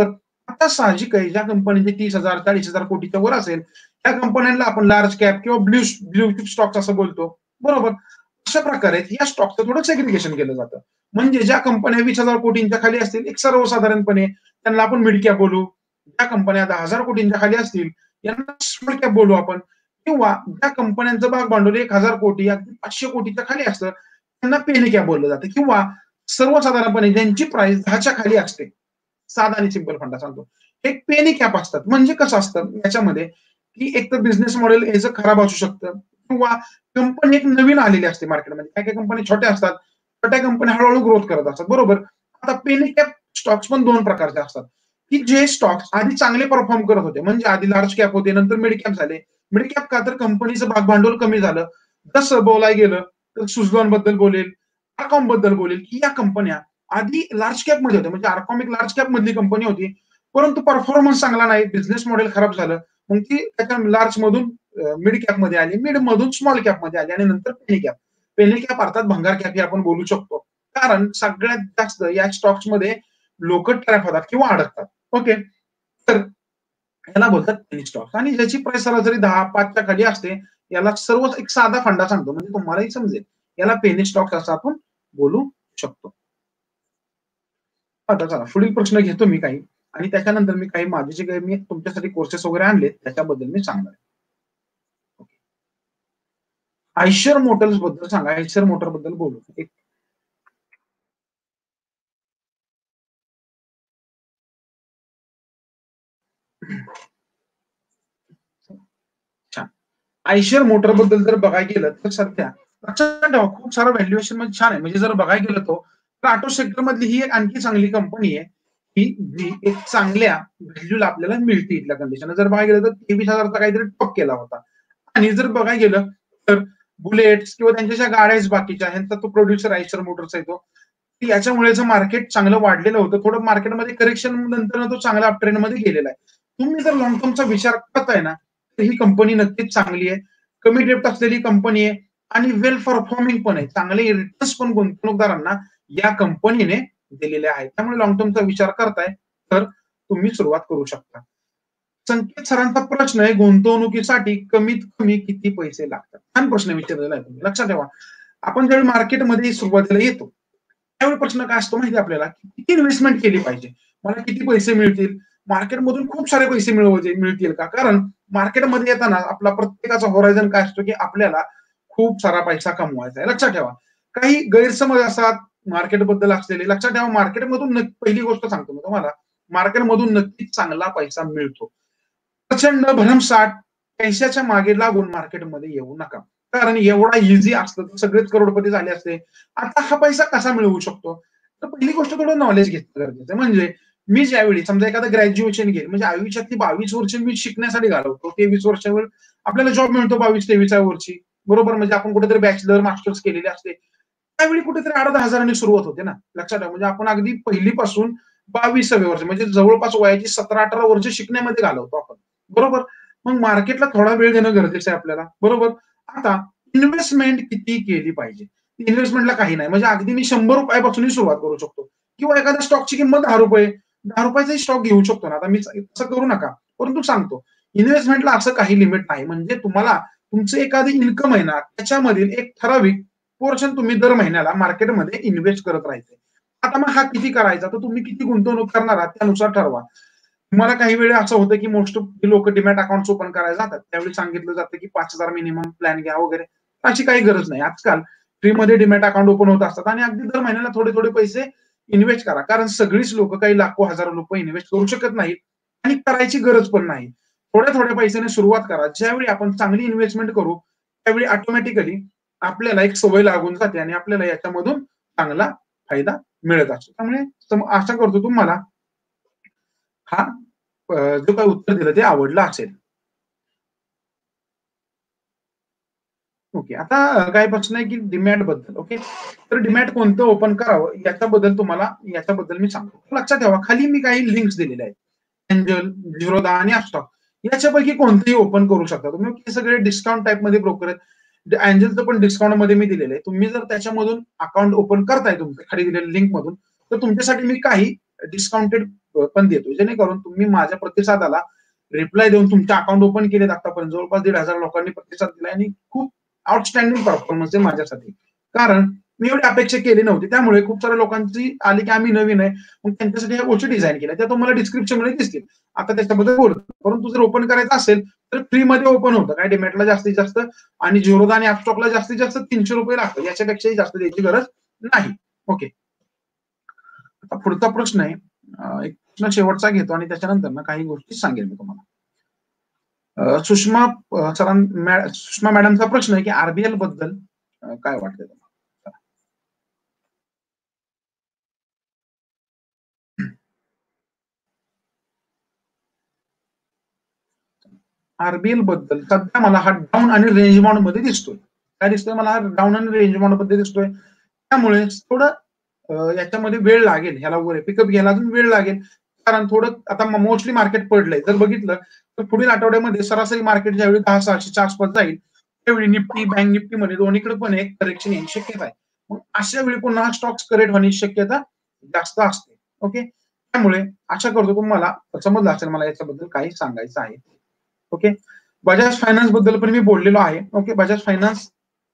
आता साहजिक आहे, ज्या कंपनीचे तीस हजार चाळीस हजार कोटीच्या वर असेल त्या कंपन्यांना आपण लार्ज कॅप किंवा ब्ल्यू ब्ल्यू चिप स्टॉक्स असं बोलतो, बरोबर. अशा प्रकारे या स्टॉकचं थोडं सेग्रिगेशन केलं जातं. म्हणजे ज्या कंपन्या वीस हजार कोटींच्या खाली असतील, एक सर्वसाधारणपणे त्यांना आपण मिड कॅप बोलू. ज्या कंपन्या दहा हजार कोटींच्या खाली असतील यांना स्मॉल कॅप बोलू आपण. किंवा ज्या कंपन्यांचं भाग भांडवल एक हजार कोटी अगदी पाचशे कोटीच्या खाली असतं त्यांना पेनी कॅप बोललं जातं. किंवा सर्वसाधारणपणे ज्यांची प्राइस दहाच्या खाली असते, साधा आणि सिंपल फंडा सांगतो, एक पेनी कॅप असतात. म्हणजे कसं असतं याच्यामध्ये की एक तर बिझनेस मॉडेल याचं खराब असू शकतं किंवा कंपनी एक नवीन आलेली असते मार्केटमध्ये. काही काही कंपनी छोट्या असतात, छोट्या कंपन्या हळूहळू ग्रोथ करत असतात, बरोबर. आता पेनी कॅप स्टॉक्स पण दोन प्रकारचे असतात की जे स्टॉक्स आधी चांगले परफॉर्म करत होते, म्हणजे आधी लार्ज कॅप होते नंतर मिड कॅप झाले. मिड कॅप का तर कंपनीचं भाग भांडवल कमी झालं. जसं बोलाय गेलं तर सुझलॉन बद्दल बोलेल, आर्कॉम बद्दल बोलेल की या कंपन्या आधी लार्ज कॅप मध्ये होत्या, म्हणजे आर्कॉम एक लार्ज कॅप मधली कंपनी होती, परंतु परफॉर्मन्स चांगला नाही, बिझनेस मॉडेल खराब झालं, मग ती त्याच्या लार्ज मधून मिड कॅप मध्ये आली, मिड मधून स्मॉल कॅप मध्ये आली आणि नंतर पेनी कॅप. पेनी कॅप अर्थात भंगार कॅप हे आपण बोलू शकतो, कारण सगळ्यात जास्त या स्टॉक्स मध्ये लोक ट्रॅप होतात किंवा अडकतात. ओके, तर याला बोलतात पेनी स्टॉक्स. आणि ज्याची प्राइस सरासरी दहा पाचच्या खाली असते याला सर्व एक साधा फंडा सांगतो, म्हणजे तुम्हालाही समजेल, याला पेनी स्टॉक्स असं आपण बोलू शकतो. आता चला पुढील प्रश्न घेतो मी काही, आणि त्याच्यानंतर मी काही माझे जे काही मी तुमच्यासाठी कोर्सेस वगैरे आणले त्याच्याबद्दल मी सांगणार. आयशर मोटर्स बद्दल सांगा, आयशर मोटर बद्दल बोलू. एक छान. आयशर मोटर बद्दल जर बघायला गेलं तर सध्या लक्षात ठेवा खूप सारा व्हॅल्युएशन मध्ये छान आहे. म्हणजे जर बघायला गेलं तो तर ऑटो सेक्टर मधली ही एक आणखी चांगली कंपनी आहे की जी एक चांगल्या व्हॅल्यूला आपल्याला मिळते इथल्या कंडिशन. जर बघायला गेलं तर तेवीस हजारचा काहीतरी टॉप केला होता. आणि जर बघायला गेलं तर बुलेट्स किंवा त्यांच्या ज्या गाड्या आहेत बाकीच्या ह्यांचा तो प्रोड्युसर आयशर मोटर्स आहे तो, याच्यामुळे मार्केट चांगलं वाढलेलं होतं. थोडं मार्केटमध्ये करेक्शन नंतर तो चांगला अपट्रेंड मध्ये गेलेला आहे. तुम्ही जर लॉंग टर्मचा विचार करताय ना तर ही कंपनी नक्कीच चांगली आहे. कमी डेप्ट असलेली कंपनी आहे आणि वेल परफॉर्मिंग पण आहे. चांगले रिटर्न्स पण गुंतवणूकदारांना या कंपनीने दिलेले आहेत. त्यामुळे लॉंग टर्मचा विचार करताय तर तुम्ही सुरुवात करू शकता. संकेत सरांचा प्रश्न आहे, गुंतवणुकीसाठी कमीत कमी किती पैसे लागतात? छान प्रश्न विचारलेला आहे तुम्ही. लक्षात ठेवा, आपण ज्यावेळी मार्केटमध्ये सुरुवातीला येतो त्यावेळी प्रश्न काय असतो माहिती आपल्याला, किती इन्व्हेस्टमेंट केली पाहिजे, मला किती पैसे मिळतील, मार्केटमधून खूप सारे पैसे मिळवते मिळतील का. कारण मार्केटमध्ये येताना आपला प्रत्येकाचा होरायझन काय असतो की आपल्याला खूप सारा पैसा कमवायचा आहे. लक्षात ठेवा, काही गैरसमज असतात मार्केटबद्दल असलेले. लक्षात ठेवा, मार्केटमधून पहिली गोष्ट सांगतो मी तुम्हाला, मार्केटमधून नक्कीच चांगला पैसा मिळतो. प्रचंड भरमसाठ पैशाच्या मागे लागून मार्केटमध्ये येऊ नका, कारण एवढा इझी असतं तर सगळेच करोडपती झाले असते. आता हा पैसा कसा मिळवू शकतो, तर पहिली गोष्ट थोडं नॉलेज घेतलं गरजेचं. म्हणजे मी ज्यावेळी समजा एखादं ग्रॅज्युएशन घेईल, म्हणजे आयुष्यातली बावीस वर्ष मी शिकण्यासाठी घालवतो, तेवीस वर्षावर आपल्याला जॉब मिळतो बावीस तेवीस वर्षी, बरोबर. म्हणजे आपण कुठेतरी बॅचलर मास्टर्स केलेले असते त्यावेळी कुठेतरी आठ दहा हजारांनी सुरुवात होते ना. लक्षात ठेवा, म्हणजे आपण अगदी पहिलीपासून बावीसाव्या वर्ष म्हणजे जवळपास वयाची सतरा अठरा वर्ष शिकण्यामध्ये घालवतो आपण, बरोबर. मग मार्केटला थोडा वेळ देणं गरजेचं आहे आपल्याला, बरोबर. आता इन्व्हेस्टमेंट किती केली पाहिजे, इन्व्हेस्टमेंटला काही नाही. म्हणजे अगदी मी शंभर रुपयापासूनही सुरुवात करू शकतो किंवा एखाद्या स्टॉकची किंमत दहा रुपये दहा रुपयाचाही स्टॉक घेऊ शकतो ना. आता मी असं करू नका, परंतु सांगतो इन्व्हेस्टमेंटला असं काही लिमिट नाही. म्हणजे तुम्हाला तुमचं एखादी इन्कम आहे ना त्याच्यामधील एक ठराविक पोर्शन तुम्ही दर महिन्याला मार्केटमध्ये इन्व्हेस्ट करत राहायचे. आता मग हा किती करायचा, तर तुम्ही किती गुंतवणूक करणार आहात त्यानुसार ठरवा. तुम्हाला काही वेळा असं होतं की मोस्ट ऑफ लोक डिमॅट अकाउंट ओपन करायला जातात, त्यावेळी सांगितलं जातं की पाच हजार मिनिमम प्लॅन घ्या वगैरे. अशी काही गरज नाही. आजकाल फ्रीमध्ये डिमॅट अकाउंट ओपन होत असतात आणि अगदी दर महिन्याला थोडे थोडे पैसे इन्व्हेस्ट करा. कारण सगळीच लोक काही लाखो हजारो लोक इन्व्हेस्ट करू शकत नाहीत आणि करायची गरज पण नाही. थोड्या थोड्या पैशाने सुरुवात करा. ज्यावेळी आपण चांगली इन्व्हेस्टमेंट करू त्यावेळी ऑटोमॅटिकली आपल्याला एक सवय लागून जाते आणि आपल्याला याच्यामधून चांगला फायदा मिळत असतो. त्यामुळे आशा करतो तुम्हाला हा जो काही उत्तर दिलं ते आवडलं असेल. ओके, आता काय प्रश्न आहे की डीमॅट बद्दल. ओके, तर डीमॅट कोणतं ओपन करावं याच्याबद्दल तुम्हाला याच्याबद्दल मी सांगतो. लक्षात ठेवा, खाली मी काही लिंक्स दिलेले आहेत, एंजल, झिरोदा आणि अपस्टॉक. याच्यापैकी कोणतेही ओपन करू शकता तुम्ही. हे सगळे डिस्काउंट टाइप मध्ये ब्रोकर आहेत. अँजलचं पण डिस्काउंट मध्ये मी दिलेलं आहे. तुम्ही जर त्याच्यामधून अकाउंट ओपन करताय तुमचं खाली दिलेल्या लिंक मधून, तर तुमच्यासाठी मी काही डिस्काउंटेड पण देतो, जेणेकरून तुम्ही माझ्या प्रतिसादाला रिप्लाय देऊन तुमचे अकाउंट ओपन केलेत आतापर्यंत जवळपास दीड हजार लोकांनी प्रतिसाद दिलाय आणि खूप आउटस्टँडिंग परफॉर्मन्स आहे माझ्यासाठी. कारण मी एवढी अपेक्षा केली नव्हती. त्यामुळे खूप साऱ्या लोकांची आली की आम्ही नवीन आहे, मग त्यांच्यासाठी ह्या गोष्टी डिझाईन केल्या. त्या तुम्हाला डिस्क्रिप्शनमध्ये दिसतील. आता त्याच्याबद्दल बोलतो. परंतु जर ओपन करायचं असेल तर फ्रीमध्ये ओपन होतं. काय डीमॅटला जास्तीत जास्त आणि झिरोधा आणि ॲपस्टॉकला जास्तीत जास्त तीनशे रुपये लागतात. याच्यापेक्षाही जास्त द्यायची गरज नाही. ओके. आता पुढचा प्रश्न आहे. अ, एक प्रश्न शेवटचा घेतो आणि त्याच्यानंतर ना काही गोष्टी सांगेल मी तुम्हाला. अ, सुषमा अ, सरां मॅ सुषमा मॅडमचा प्रश्न आहे की आर-बी-एल बद्दल अ, काय वाटतंय तुम्हाला? आर-बी-एल बद्दल सध्या मला हा डाउन आणि रेंज बाउंड मध्ये दिसतोय. काय दिसतोय मला? डाउन आणि रेंज बाउंड मध्ये दिसतोय. त्यामुळे थोडं अ, याच्यामध्ये वेळ लागेल ह्याला वर पिकअप घ्यायला अजून वेळ लागेल. कारण थोडं आता मोस्टली मार्केट पडलंय. जर बघितलं तर पुढील आठवड्यामध्ये सरासरी मार्केट ज्यावेळी दहा हजार सहाशेच्या आसपास जाईल, त्यावेळी निफ्टी, बँक निफ्टीमध्ये दोन्हीकडे पण एक करेक्शन येण्याची शक्यता आहे. मग अशा वेळी पुन्हा स्टॉक्स करेक्ट होण्याची शक्यता जास्त असते. ओके. त्यामुळे आशा करतो तुम्हाला समजलं असेल मला याच्याबद्दल काही सांगायचं आहे. ओके. बजाज फायनान्स बद्दल पण मी बोललेलो आहे. ओके. बजाज फायनान्स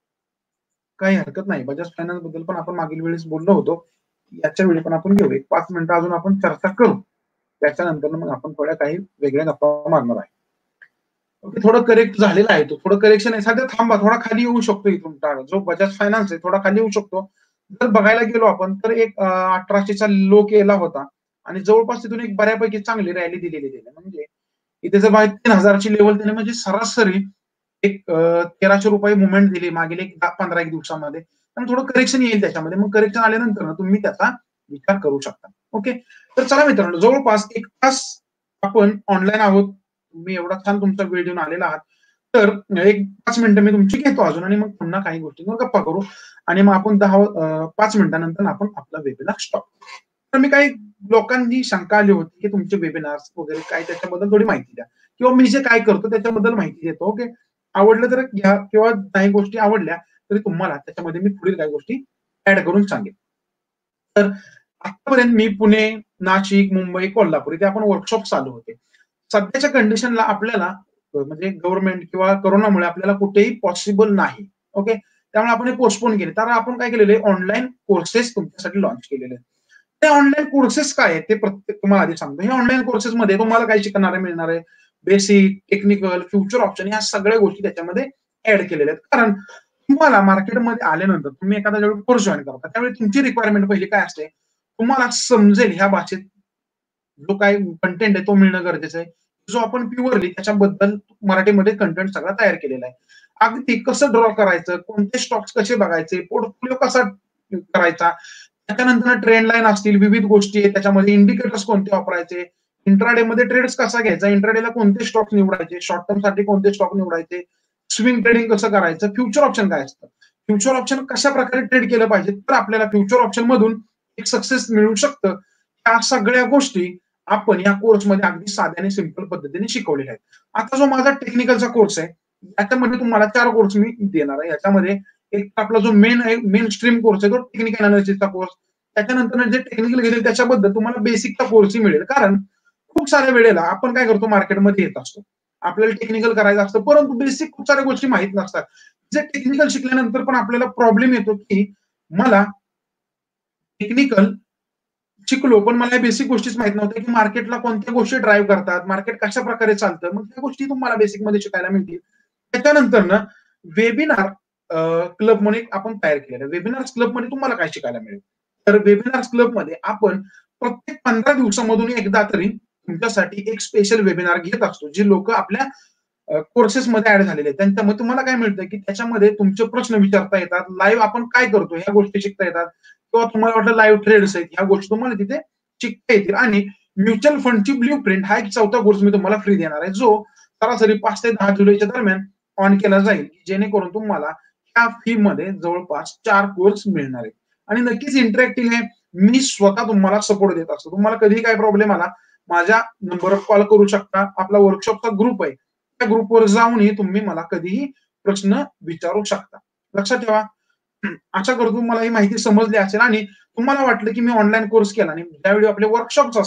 काही हरकत नाही. बजाज फायनान्स बद्दल पण आपण मागील वेळेस बोललो होतो. याच्या वेळी पण आपण घेऊ. एक पाच मिनिटं अजून आपण चर्चा करू. त्याच्यानंतर मग आपण थोड्या काही वेगळ्या गप्पा मारणार आहे. ओके. थोडं करेक्ट झालेला आहे तो. थोडं करेक्शन आहे. सध्या थांबा. थोडा खाली येऊ शकतो इथून. जो बजाज फायनान्स आहे थोडा खाली येऊ शकतो. जर बघायला गेलो आपण तर एक अ, अठराशेचा लो केला होता आणि जवळपास तिथून एक बऱ्यापैकी चांगली रॅली दिलेली आहे. म्हणजे इथे जर बाहेर तीन हजार ची लेवल त्याने म्हणजे सरासरी एक अ, तेराशे रुपये मुव्हमेंट दिली मागील एक दहा पंधरा एक दिवसामध्ये. आणि थोडं करेक्शन येईल त्याच्यामध्ये. मग करेक्शन आल्यानंतर ना तुम्ही त्याचा विचार करू शकता. ओके. तर चला मित्रांनो जवळपास एक तास आपण ऑनलाईन आहोत. तुम्ही एवढा छान तुमचा वेळ देऊन आलेला आहात. तर एक पाच मिनिटं मी तुमची घेतो अजून आणि मग पुन्हा काही गोष्टींवर गप्पा करू आणि मग आपण दहा अ, पाच मिनिटानंतर आपण आपला वेबिनार स्टॉप. तर मी काही लोकांची शंका आली होती की तुमचे वेबिनार्स वगैरे काय त्याच्याबद्दल थोडी माहिती द्या किंवा मी जे काय करतो त्याच्याबद्दल माहिती देतो. ओके. आवडलं तर घ्या किंवा काही गोष्टी आवडल्या तरी तुम्हाला त्याच्यामध्ये मी पुढील काही गोष्टी ऍड करून सांगेन. तर आतापर्यंत मी पुणे, नाशिक, मुंबई, कोल्हापूर इथे आपण वर्कशॉप चालू होते. सध्याच्या कंडिशनला आपल्याला अ, म्हणजे गव्हर्नमेंट किंवा कोरोनामुळे आपल्याला कुठेही पॉसिबल नाही. ओके. त्यामुळे आपण हे पोस्टपोन केले. तर आपण काय केलेले ऑनलाईन कोर्सेस तुमच्यासाठी लॉन्च केलेले आहेत. ते ऑनलाईन कोर्सेस काय आहेत ते प्रत्येक तुम्हाला आधी सांगतो. हे ऑनलाईन कोर्सेसमध्ये तुम्हाला काय शिकणारे मिळणार आहे. बेसिक, टेक्निकल, फ्युचर ऑप्शन ह्या सगळ्या गोष्टी त्याच्यामध्ये ऍड केलेल्या आहेत. कारण तुम्हाला मार्केटमध्ये आल्यानंतर तुम्ही एखादा ज्यावेळी कोर्स जॉइन करता त्यावेळी तुमची रिक्वायरमेंट पहिली काय असते? तुम्हाला समजेल ह्या भाषेत जो काही कंटेंट आहे तो मिळणं गरजेचं आहे. जो आपण प्युअरली त्याच्याबद्दल मराठीमध्ये कंटेंट सगळा तयार केलेला आहे. अगदी कसं ड्रॉ करायचं, कोणते स्टॉक्स कसे बघायचे, पोर्टफोलिओ कसा करायचा, त्याच्यानंतर ट्रेंड लाईन असतील, विविध गोष्टी आहेत त्याच्यामध्ये इंडिकेटर्स कोणते वापरायचे, इंट्राडे मध्ये ट्रेड्स कसा घ्यायचा, इंट्राडेला कोणते स्टॉक निवडायचे, शॉर्ट टर्म साठी कोणते स्टॉक निवडायचे, स्विंग ट्रेडिंग कसं करायचं, फ्युचर ऑप्शन काय असतं, फ्युचर ऑप्शन कशा प्रकारे ट्रेड केलं पाहिजे तर आपल्याला फ्युचर ऑप्शन मधून एक सक्सेस मिळू शकतं. ह्या सगळ्या गोष्टी आपण या कोर्समध्ये अगदी साध्या आणि सिंपल पद्धतीने शिकवलेल्या आहेत. आता जो माझा टेक्निकलचा कोर्स आहे याच्यामध्ये तुम्हाला चार कोर्स मी देणार आहे. याच्यामध्ये एक आपला जो मेन आहे मेन स्ट्रीम कोर्स आहे तो टेक्निकल अनालिसिसचा कोर्स. त्याच्यानंतर जे टेक्निकल घेईल त्याच्याबद्दल तुम्हाला बेसिकचा कोर्सही मिळेल. कारण खूप साऱ्या वेळेला आपण काय करतो मार्केटमध्ये येत असतो. आपल्याला टेक्निकल करायचं असतं परंतु बेसिक खूप साऱ्या गोष्टी माहित नसतात. जे टेक्निकल शिकल्यानंतर पण आपल्याला प्रॉब्लेम येतो की मला टेक्निकल शिकलो पण मला बेसिक गोष्टीच माहित नव्हत्या की मार्केटला कोणत्या गोष्टी ड्राईव्ह करतात, मार्केट कशा प्रकारे चालतं. मग त्या गोष्टी तुम्हाला बेसिकमध्ये शिकायला मिळतील. त्याच्यानंतर ना वेबिनार क्लब म्हणून एक आपण तयार केलेलं आहे. वेबिनार्स क्लबमध्ये तुम्हाला काय शिकायला मिळेल? तर वेबिनार्स क्लबमध्ये आपण प्रत्येक पंधरा दिवसामधून एकदा तरी तुमच्यासाठी एक स्पेशल वेबिनार घेत असतो. जी लोकं आपल्या कोर्सेसमध्ये ऍड झालेले आहेत. त्यांच्यामध्ये तुम्हाला काय मिळतं की त्याच्यामध्ये तुमचे प्रश्न विचारता येतात. लाईव्ह आपण काय करतो ह्या गोष्टी शिकता येतात किंवा तुम्हाला वाटलं लाईव्ह ट्रेड्स आहेत ह्या गोष्टी तुम्हाला तिथे शिकता येतील आणि म्युच्युअल फंडची ब्ल्यू प्रिंट हा एक चौथा कोर्स मी तुम्हाला फ्री देणार आहे. जो सरासरी पाच ते दहा जुलैच्या दरम्यान ऑन केला जाईल जेणेकरून तुम्हाला ह्या फी मध्ये जवळपास चार कोर्स मिळणार आहेत आणि नक्कीच इंटरॅक्टिव्ह आहे. मी स्वतः तुम्हाला सपोर्ट देत असतो. तुम्हाला कधीही काय प्रॉब्लेम आला माझ्या नंबरवर कॉल करू शकता. आपला वर्कशॉपचा ग्रुप आहे त्या ग्रुपवर जाऊनही तुम्ही मला कधीही प्रश्न विचारू शकता. लक्षात ठेवा. आशा करतो तुम्हाला ही माहिती समजली असेल आणि तुम्हाला वाटलं की मी ऑनलाईन कोर्स केला आणि त्यावेळी आपले वर्कशॉप्स असतील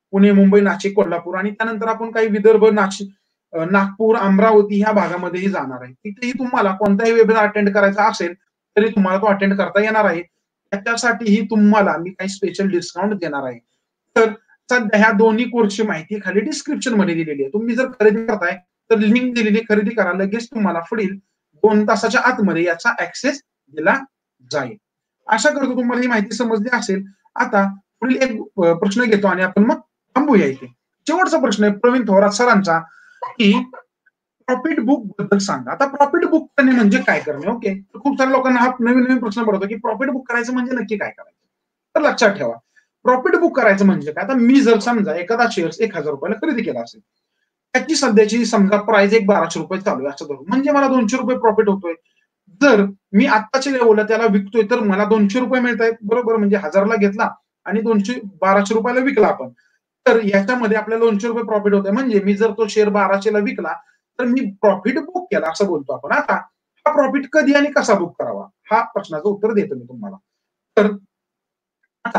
पुणे, मुंबई, नाशिक, कोल्हापूर आणि त्यानंतर आपण काही विदर्भ, नाशिक, नागपूर, अमरावती ह्या भागामध्येही जाणार आहे. तिथेही तुम्हाला कोणताही वेबिनार अटेंड करायचा असेल तरी तुम्हाला तो अटेंड करता येणार आहे. त्याच्यासाठीही तुम्हाला मी काही स्पेशल डिस्काउंट देणार आहे. तर सध्या ह्या दोन्ही कोर्सची माहिती खाली डिस्क्रिप्शन मध्ये दिलेली आहे. तुम्ही जर खरेदी करताय तर लिंक दिलेली खरेदी करा, लगेच तुम्हाला पुढील दोन तासाच्या आतमध्ये याचा ऍक्सेस दिला जाईल. आशा करतो तुम्हाला ही माहिती समजली असेल. आता पुढील एक प्रश्न घेतो आणि आपण मग थांबूया इथे. शेवटचा प्रश्न आहे प्रवीण थोरात सरांचा, की प्रॉफिट बुक बद्दल सांगा. आता प्रॉफिट बुक करणे म्हणजे काय करणे? ओके, खूप साऱ्या लोकांना हा नवीन नवीन प्रश्न पडतो की प्रॉफिट बुक करायचं म्हणजे नक्की काय करायचं. तर लक्षात ठेवा, प्रॉफिट बुक करायचं म्हणजे काय. आता मी जर समजा एखादा शेअर्स एक हजार रुपयाला खरेदी केला असेल, त्याची सध्याची समजा प्राइस एक बाराशे रुपये चालू आहे असं धरून, म्हणजे मला दोनशे रुपये प्रॉफिट होतोय. जर मी आत्ताच्या लेवलला त्याला विकतोय तर मला दोनशे रुपये मिळत आहेत, बरोबर. म्हणजे हजारला घेतला आणि दोनशे बाराशे रुपयाला विकला आपण, तर याच्यामध्ये आपल्याला दोनशे रुपये प्रॉफिट होतोय. म्हणजे मी जर तो शेअर बाराशेला विकला तर मी प्रॉफिट बुक केला असं बोलतो आपण. आता हा प्रॉफिट कधी आणि कसा बुक करावा, हा प्रश्नाचं उत्तर देतो मी तुम्हाला. तर आता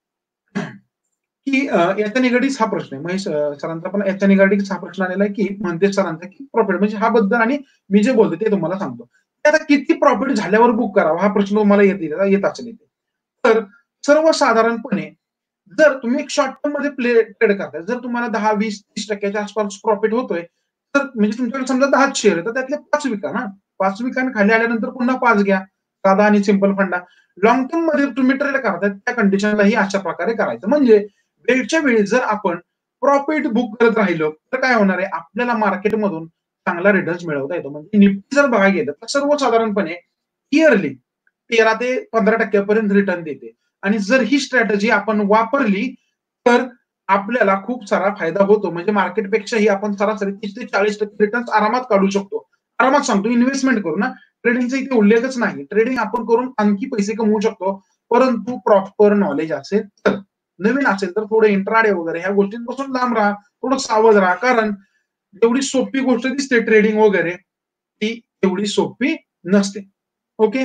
की याच्या निगडीत हा प्रश्न आहे, महेश सरांचा पण याच्या निगडीत हा प्रश्न आलेला आहे, की मनतेज सरांचा, की प्रॉफिट म्हणजे हा बद्दल आणि मी जे बोलतो ते तुम्हाला सांगतो. आता किती प्रॉफिट झाल्यावर बुक करावा हा प्रश्न तुम्हाला येत येत असेल. तर सर्वसाधारणपणे जर तुम्ही एक शॉर्ट टर्म मध्ये प्ले ट्रेड करताय, जर तुम्हाला दहा वीस तीस टक्क्याच्या आसपास प्रॉफिट होतोय, तर म्हणजे तुमच्याकडे समजा दहा शेअर आहे तर त्यातले पाच विका ना, पाच विका खाली आल्यानंतर पुन्हा पाच घ्या. साधा आणि सिंपल फंडा. लॉंग टर्म मध्ये तुम्ही ट्रेड करताय त्या कंडिशनलाही अशा प्रकारे करायचं. म्हणजे वेळच्या वेळी जर आपण प्रॉफिट बुक करत राहिलो तर काय होणार आहे, आपल्याला मार्केटमधून चांगला रिटर्न मिळवता येतो. म्हणजे निफ्टी जर बघा गेलं तर सर्वसाधारणपणे इयरली तेरा ते पंधरा टक्क्यापर्यंत रिटर्न देते. आणि जर ही स्ट्रॅटेजी आपण वापरली तर आपल्याला खूप सारा फायदा होतो. म्हणजे मार्केटपेक्षाही आपण सरासरी तीस ते चाळीस टक्के रिटर्न आरामात काढू शकतो. आरामात सांगतो, इन्व्हेस्टमेंट करू ना, ट्रेडिंगचा इथे उल्लेखच नाही. ट्रेडिंग आपण करून आणखी पैसे कमवू शकतो, परंतु प्रॉपर नॉलेज असेल तर. नवीन असेल तर थोडं इंट्राडे वगैरे ह्या गोष्टींपासून लांब राहा, थोडं सावध राहा. कारण एवढी सोपी गोष्ट दिसते ट्रेडिंग वगैरे, ती एवढी सोपी नसते. ओके,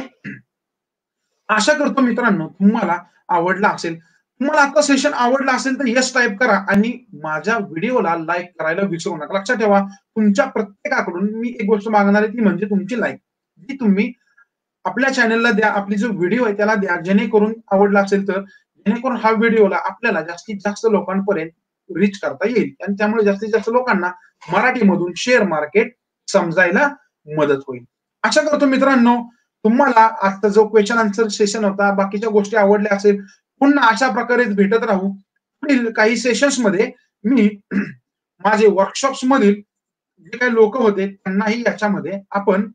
आशा करतो मित्रांनो तुम्हाला आवडला असेल. तुम्हाला आता सेशन आवडला असेल तर यस टाईप करा आणि माझ्या व्हिडिओला लाईक करायला विसरू नका. लक्षात ठेवा, तुमच्या प्रत्येकाकडून मी एक गोष्ट मागणार आहे ती म्हणजे तुमची लाईक, जी तुम्ही आपल्या चॅनलला द्या, आपली जो व्हिडिओ आहे त्याला द्या, जेणेकरून आवडला असेल तर, जेणेकरून हा व्हिडिओला आपल्याला जास्तीत जास्त लोकांपर्यंत रीच करता येईल आणि त्यामुळे जास्तीत जास्त लोकांना मराठीमधून शेअर मार्केट समजायला मदत होईल. आशा करतो मित्रांनो तुम्हाला आजचा जो क्वेश्चन आन्सर सेशन होता, बाकीच्या गोष्टी आवडल्या असेल. पुन्हा अशा प्रकारेच भेटत राहू. पुढील काही सेशन्स मध्ये मी माझे वर्कशॉप्स मधील जे काही लोक होते त्यांनाही याच्यामध्ये आपण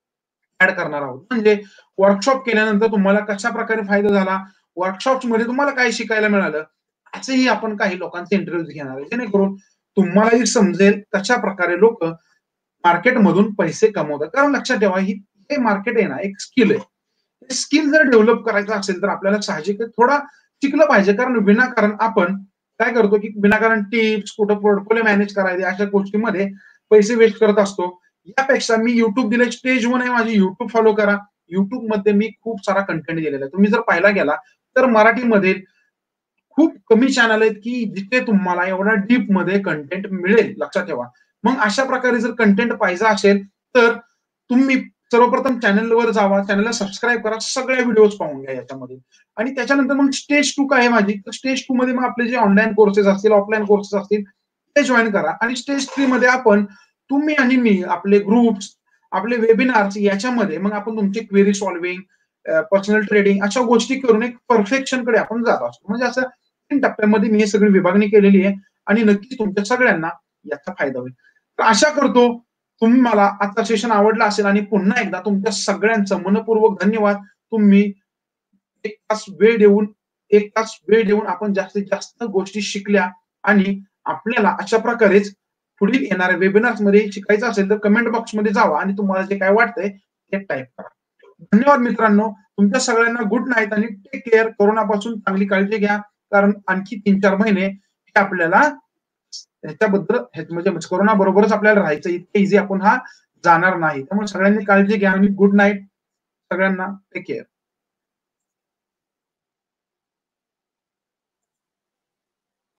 ऍड करणार आहोत. म्हणजे वर्कशॉप केल्यानंतर तुम्हाला कशा प्रकारे फायदा झाला, वर्कशॉप मध्ये तुम्हाला काय शिकायला मिळालं, असेही आपण काही लोकांचे इंटरव्ह्यू घेणार आहे, जेणेकरून तुम्हालाही समजेल कशा प्रकारे लोक मार्केटमधून पैसे कमवतात. कारण लक्षात ठेवा, ही हे मार्केट आहे ना एक स्किल आहे. स्किल जर डेव्हलप करायचं असेल तर आपल्याला साहजिक थोडा शिकलं पाहिजे. कारण विनाकारण आपण काय करतो की विनाकारण टिप्स, कुठं पोर्टफोलिओ मॅनेज करायचे अशा गोष्टींमध्ये पैसे वेस्ट करत असतो. यापेक्षा मी युट्यूब दिले, स्टेज वन आहे माझी, युट्यूब फॉलो करा. युट्यूब मध्ये मी खूप सारा कंटेंट दिलेला आहे. तुम्ही जर पाहायला गेला तर मराठीमध्ये खूप कमी चॅनल आहेत की जिथे तुम्हाला एवढा डीप मध्ये कंटेंट मिळेल. लक्षात ठेवा. मग अशा प्रकारे जर कंटेंट पाहिजे असेल तर तुम्ही सर्वप्रथम चॅनलवर जावा, चॅनलला सबस्क्राईब करा, सगळ्या व्हिडिओज पाहून घ्या याच्यामध्ये. आणि त्याच्यानंतर मग स्टेज टू काय आहे माझी, तर स्टेज टू मध्ये मग आपले जे ऑनलाईन कोर्सेस असतील, ऑफलाईन कोर्सेस असतील ते जॉईन करा. आणि स्टेज थ्री मध्ये आपण तुम्ही आणि मी आपले ग्रुप्स, आपले वेबिनार्स याच्यामध्ये मग आपण तुमची क्वेरी सॉल्विंग, पर्सनल ट्रेडिंग अशा गोष्टी करून एक परफेक्शन कडे आपण जात असतो. म्हणजे असं तीन टप्प्यामध्ये मी हे सगळी विभागणी केलेली आहे आणि नक्कीच तुमच्या सगळ्यांना याचा फायदा होईल. तर आशा करतो तुम्ही मला आजचा सेशन आवडला असेल आणि पुन्हा एकदा तुमच्या सगळ्यांचं मनपूर्वक धन्यवाद. तुम्ही एक तास वेळ देऊन एक तास वेळ देऊन आपण जास्तीत जास्त गोष्टी शिकल्या आणि आपल्याला अशा प्रकारेच पुढील येणाऱ्या वेबिनार्स मध्ये शिकायचं असेल तर कमेंट बॉक्स मध्ये जावा आणि तुम्हाला जे काय वाटतंय ते टाईप करा. धन्यवाद मित्रांनो, तुमच्या सगळ्यांना गुड नाईट आणि टेक केअर. कोरोनापासून चांगली काळजी घ्या, कारण आणखी तीन चार महिने हे आपल्याला ह्याच्याबद्दल म्हणजे कोरोना बरोबरच आपल्याला राहायचं, इतके इझी आपण हा जाणार नाही. त्यामुळे सगळ्यांनी काळजी घ्या आणि गुड नाईट सगळ्यांना, टेक केअर.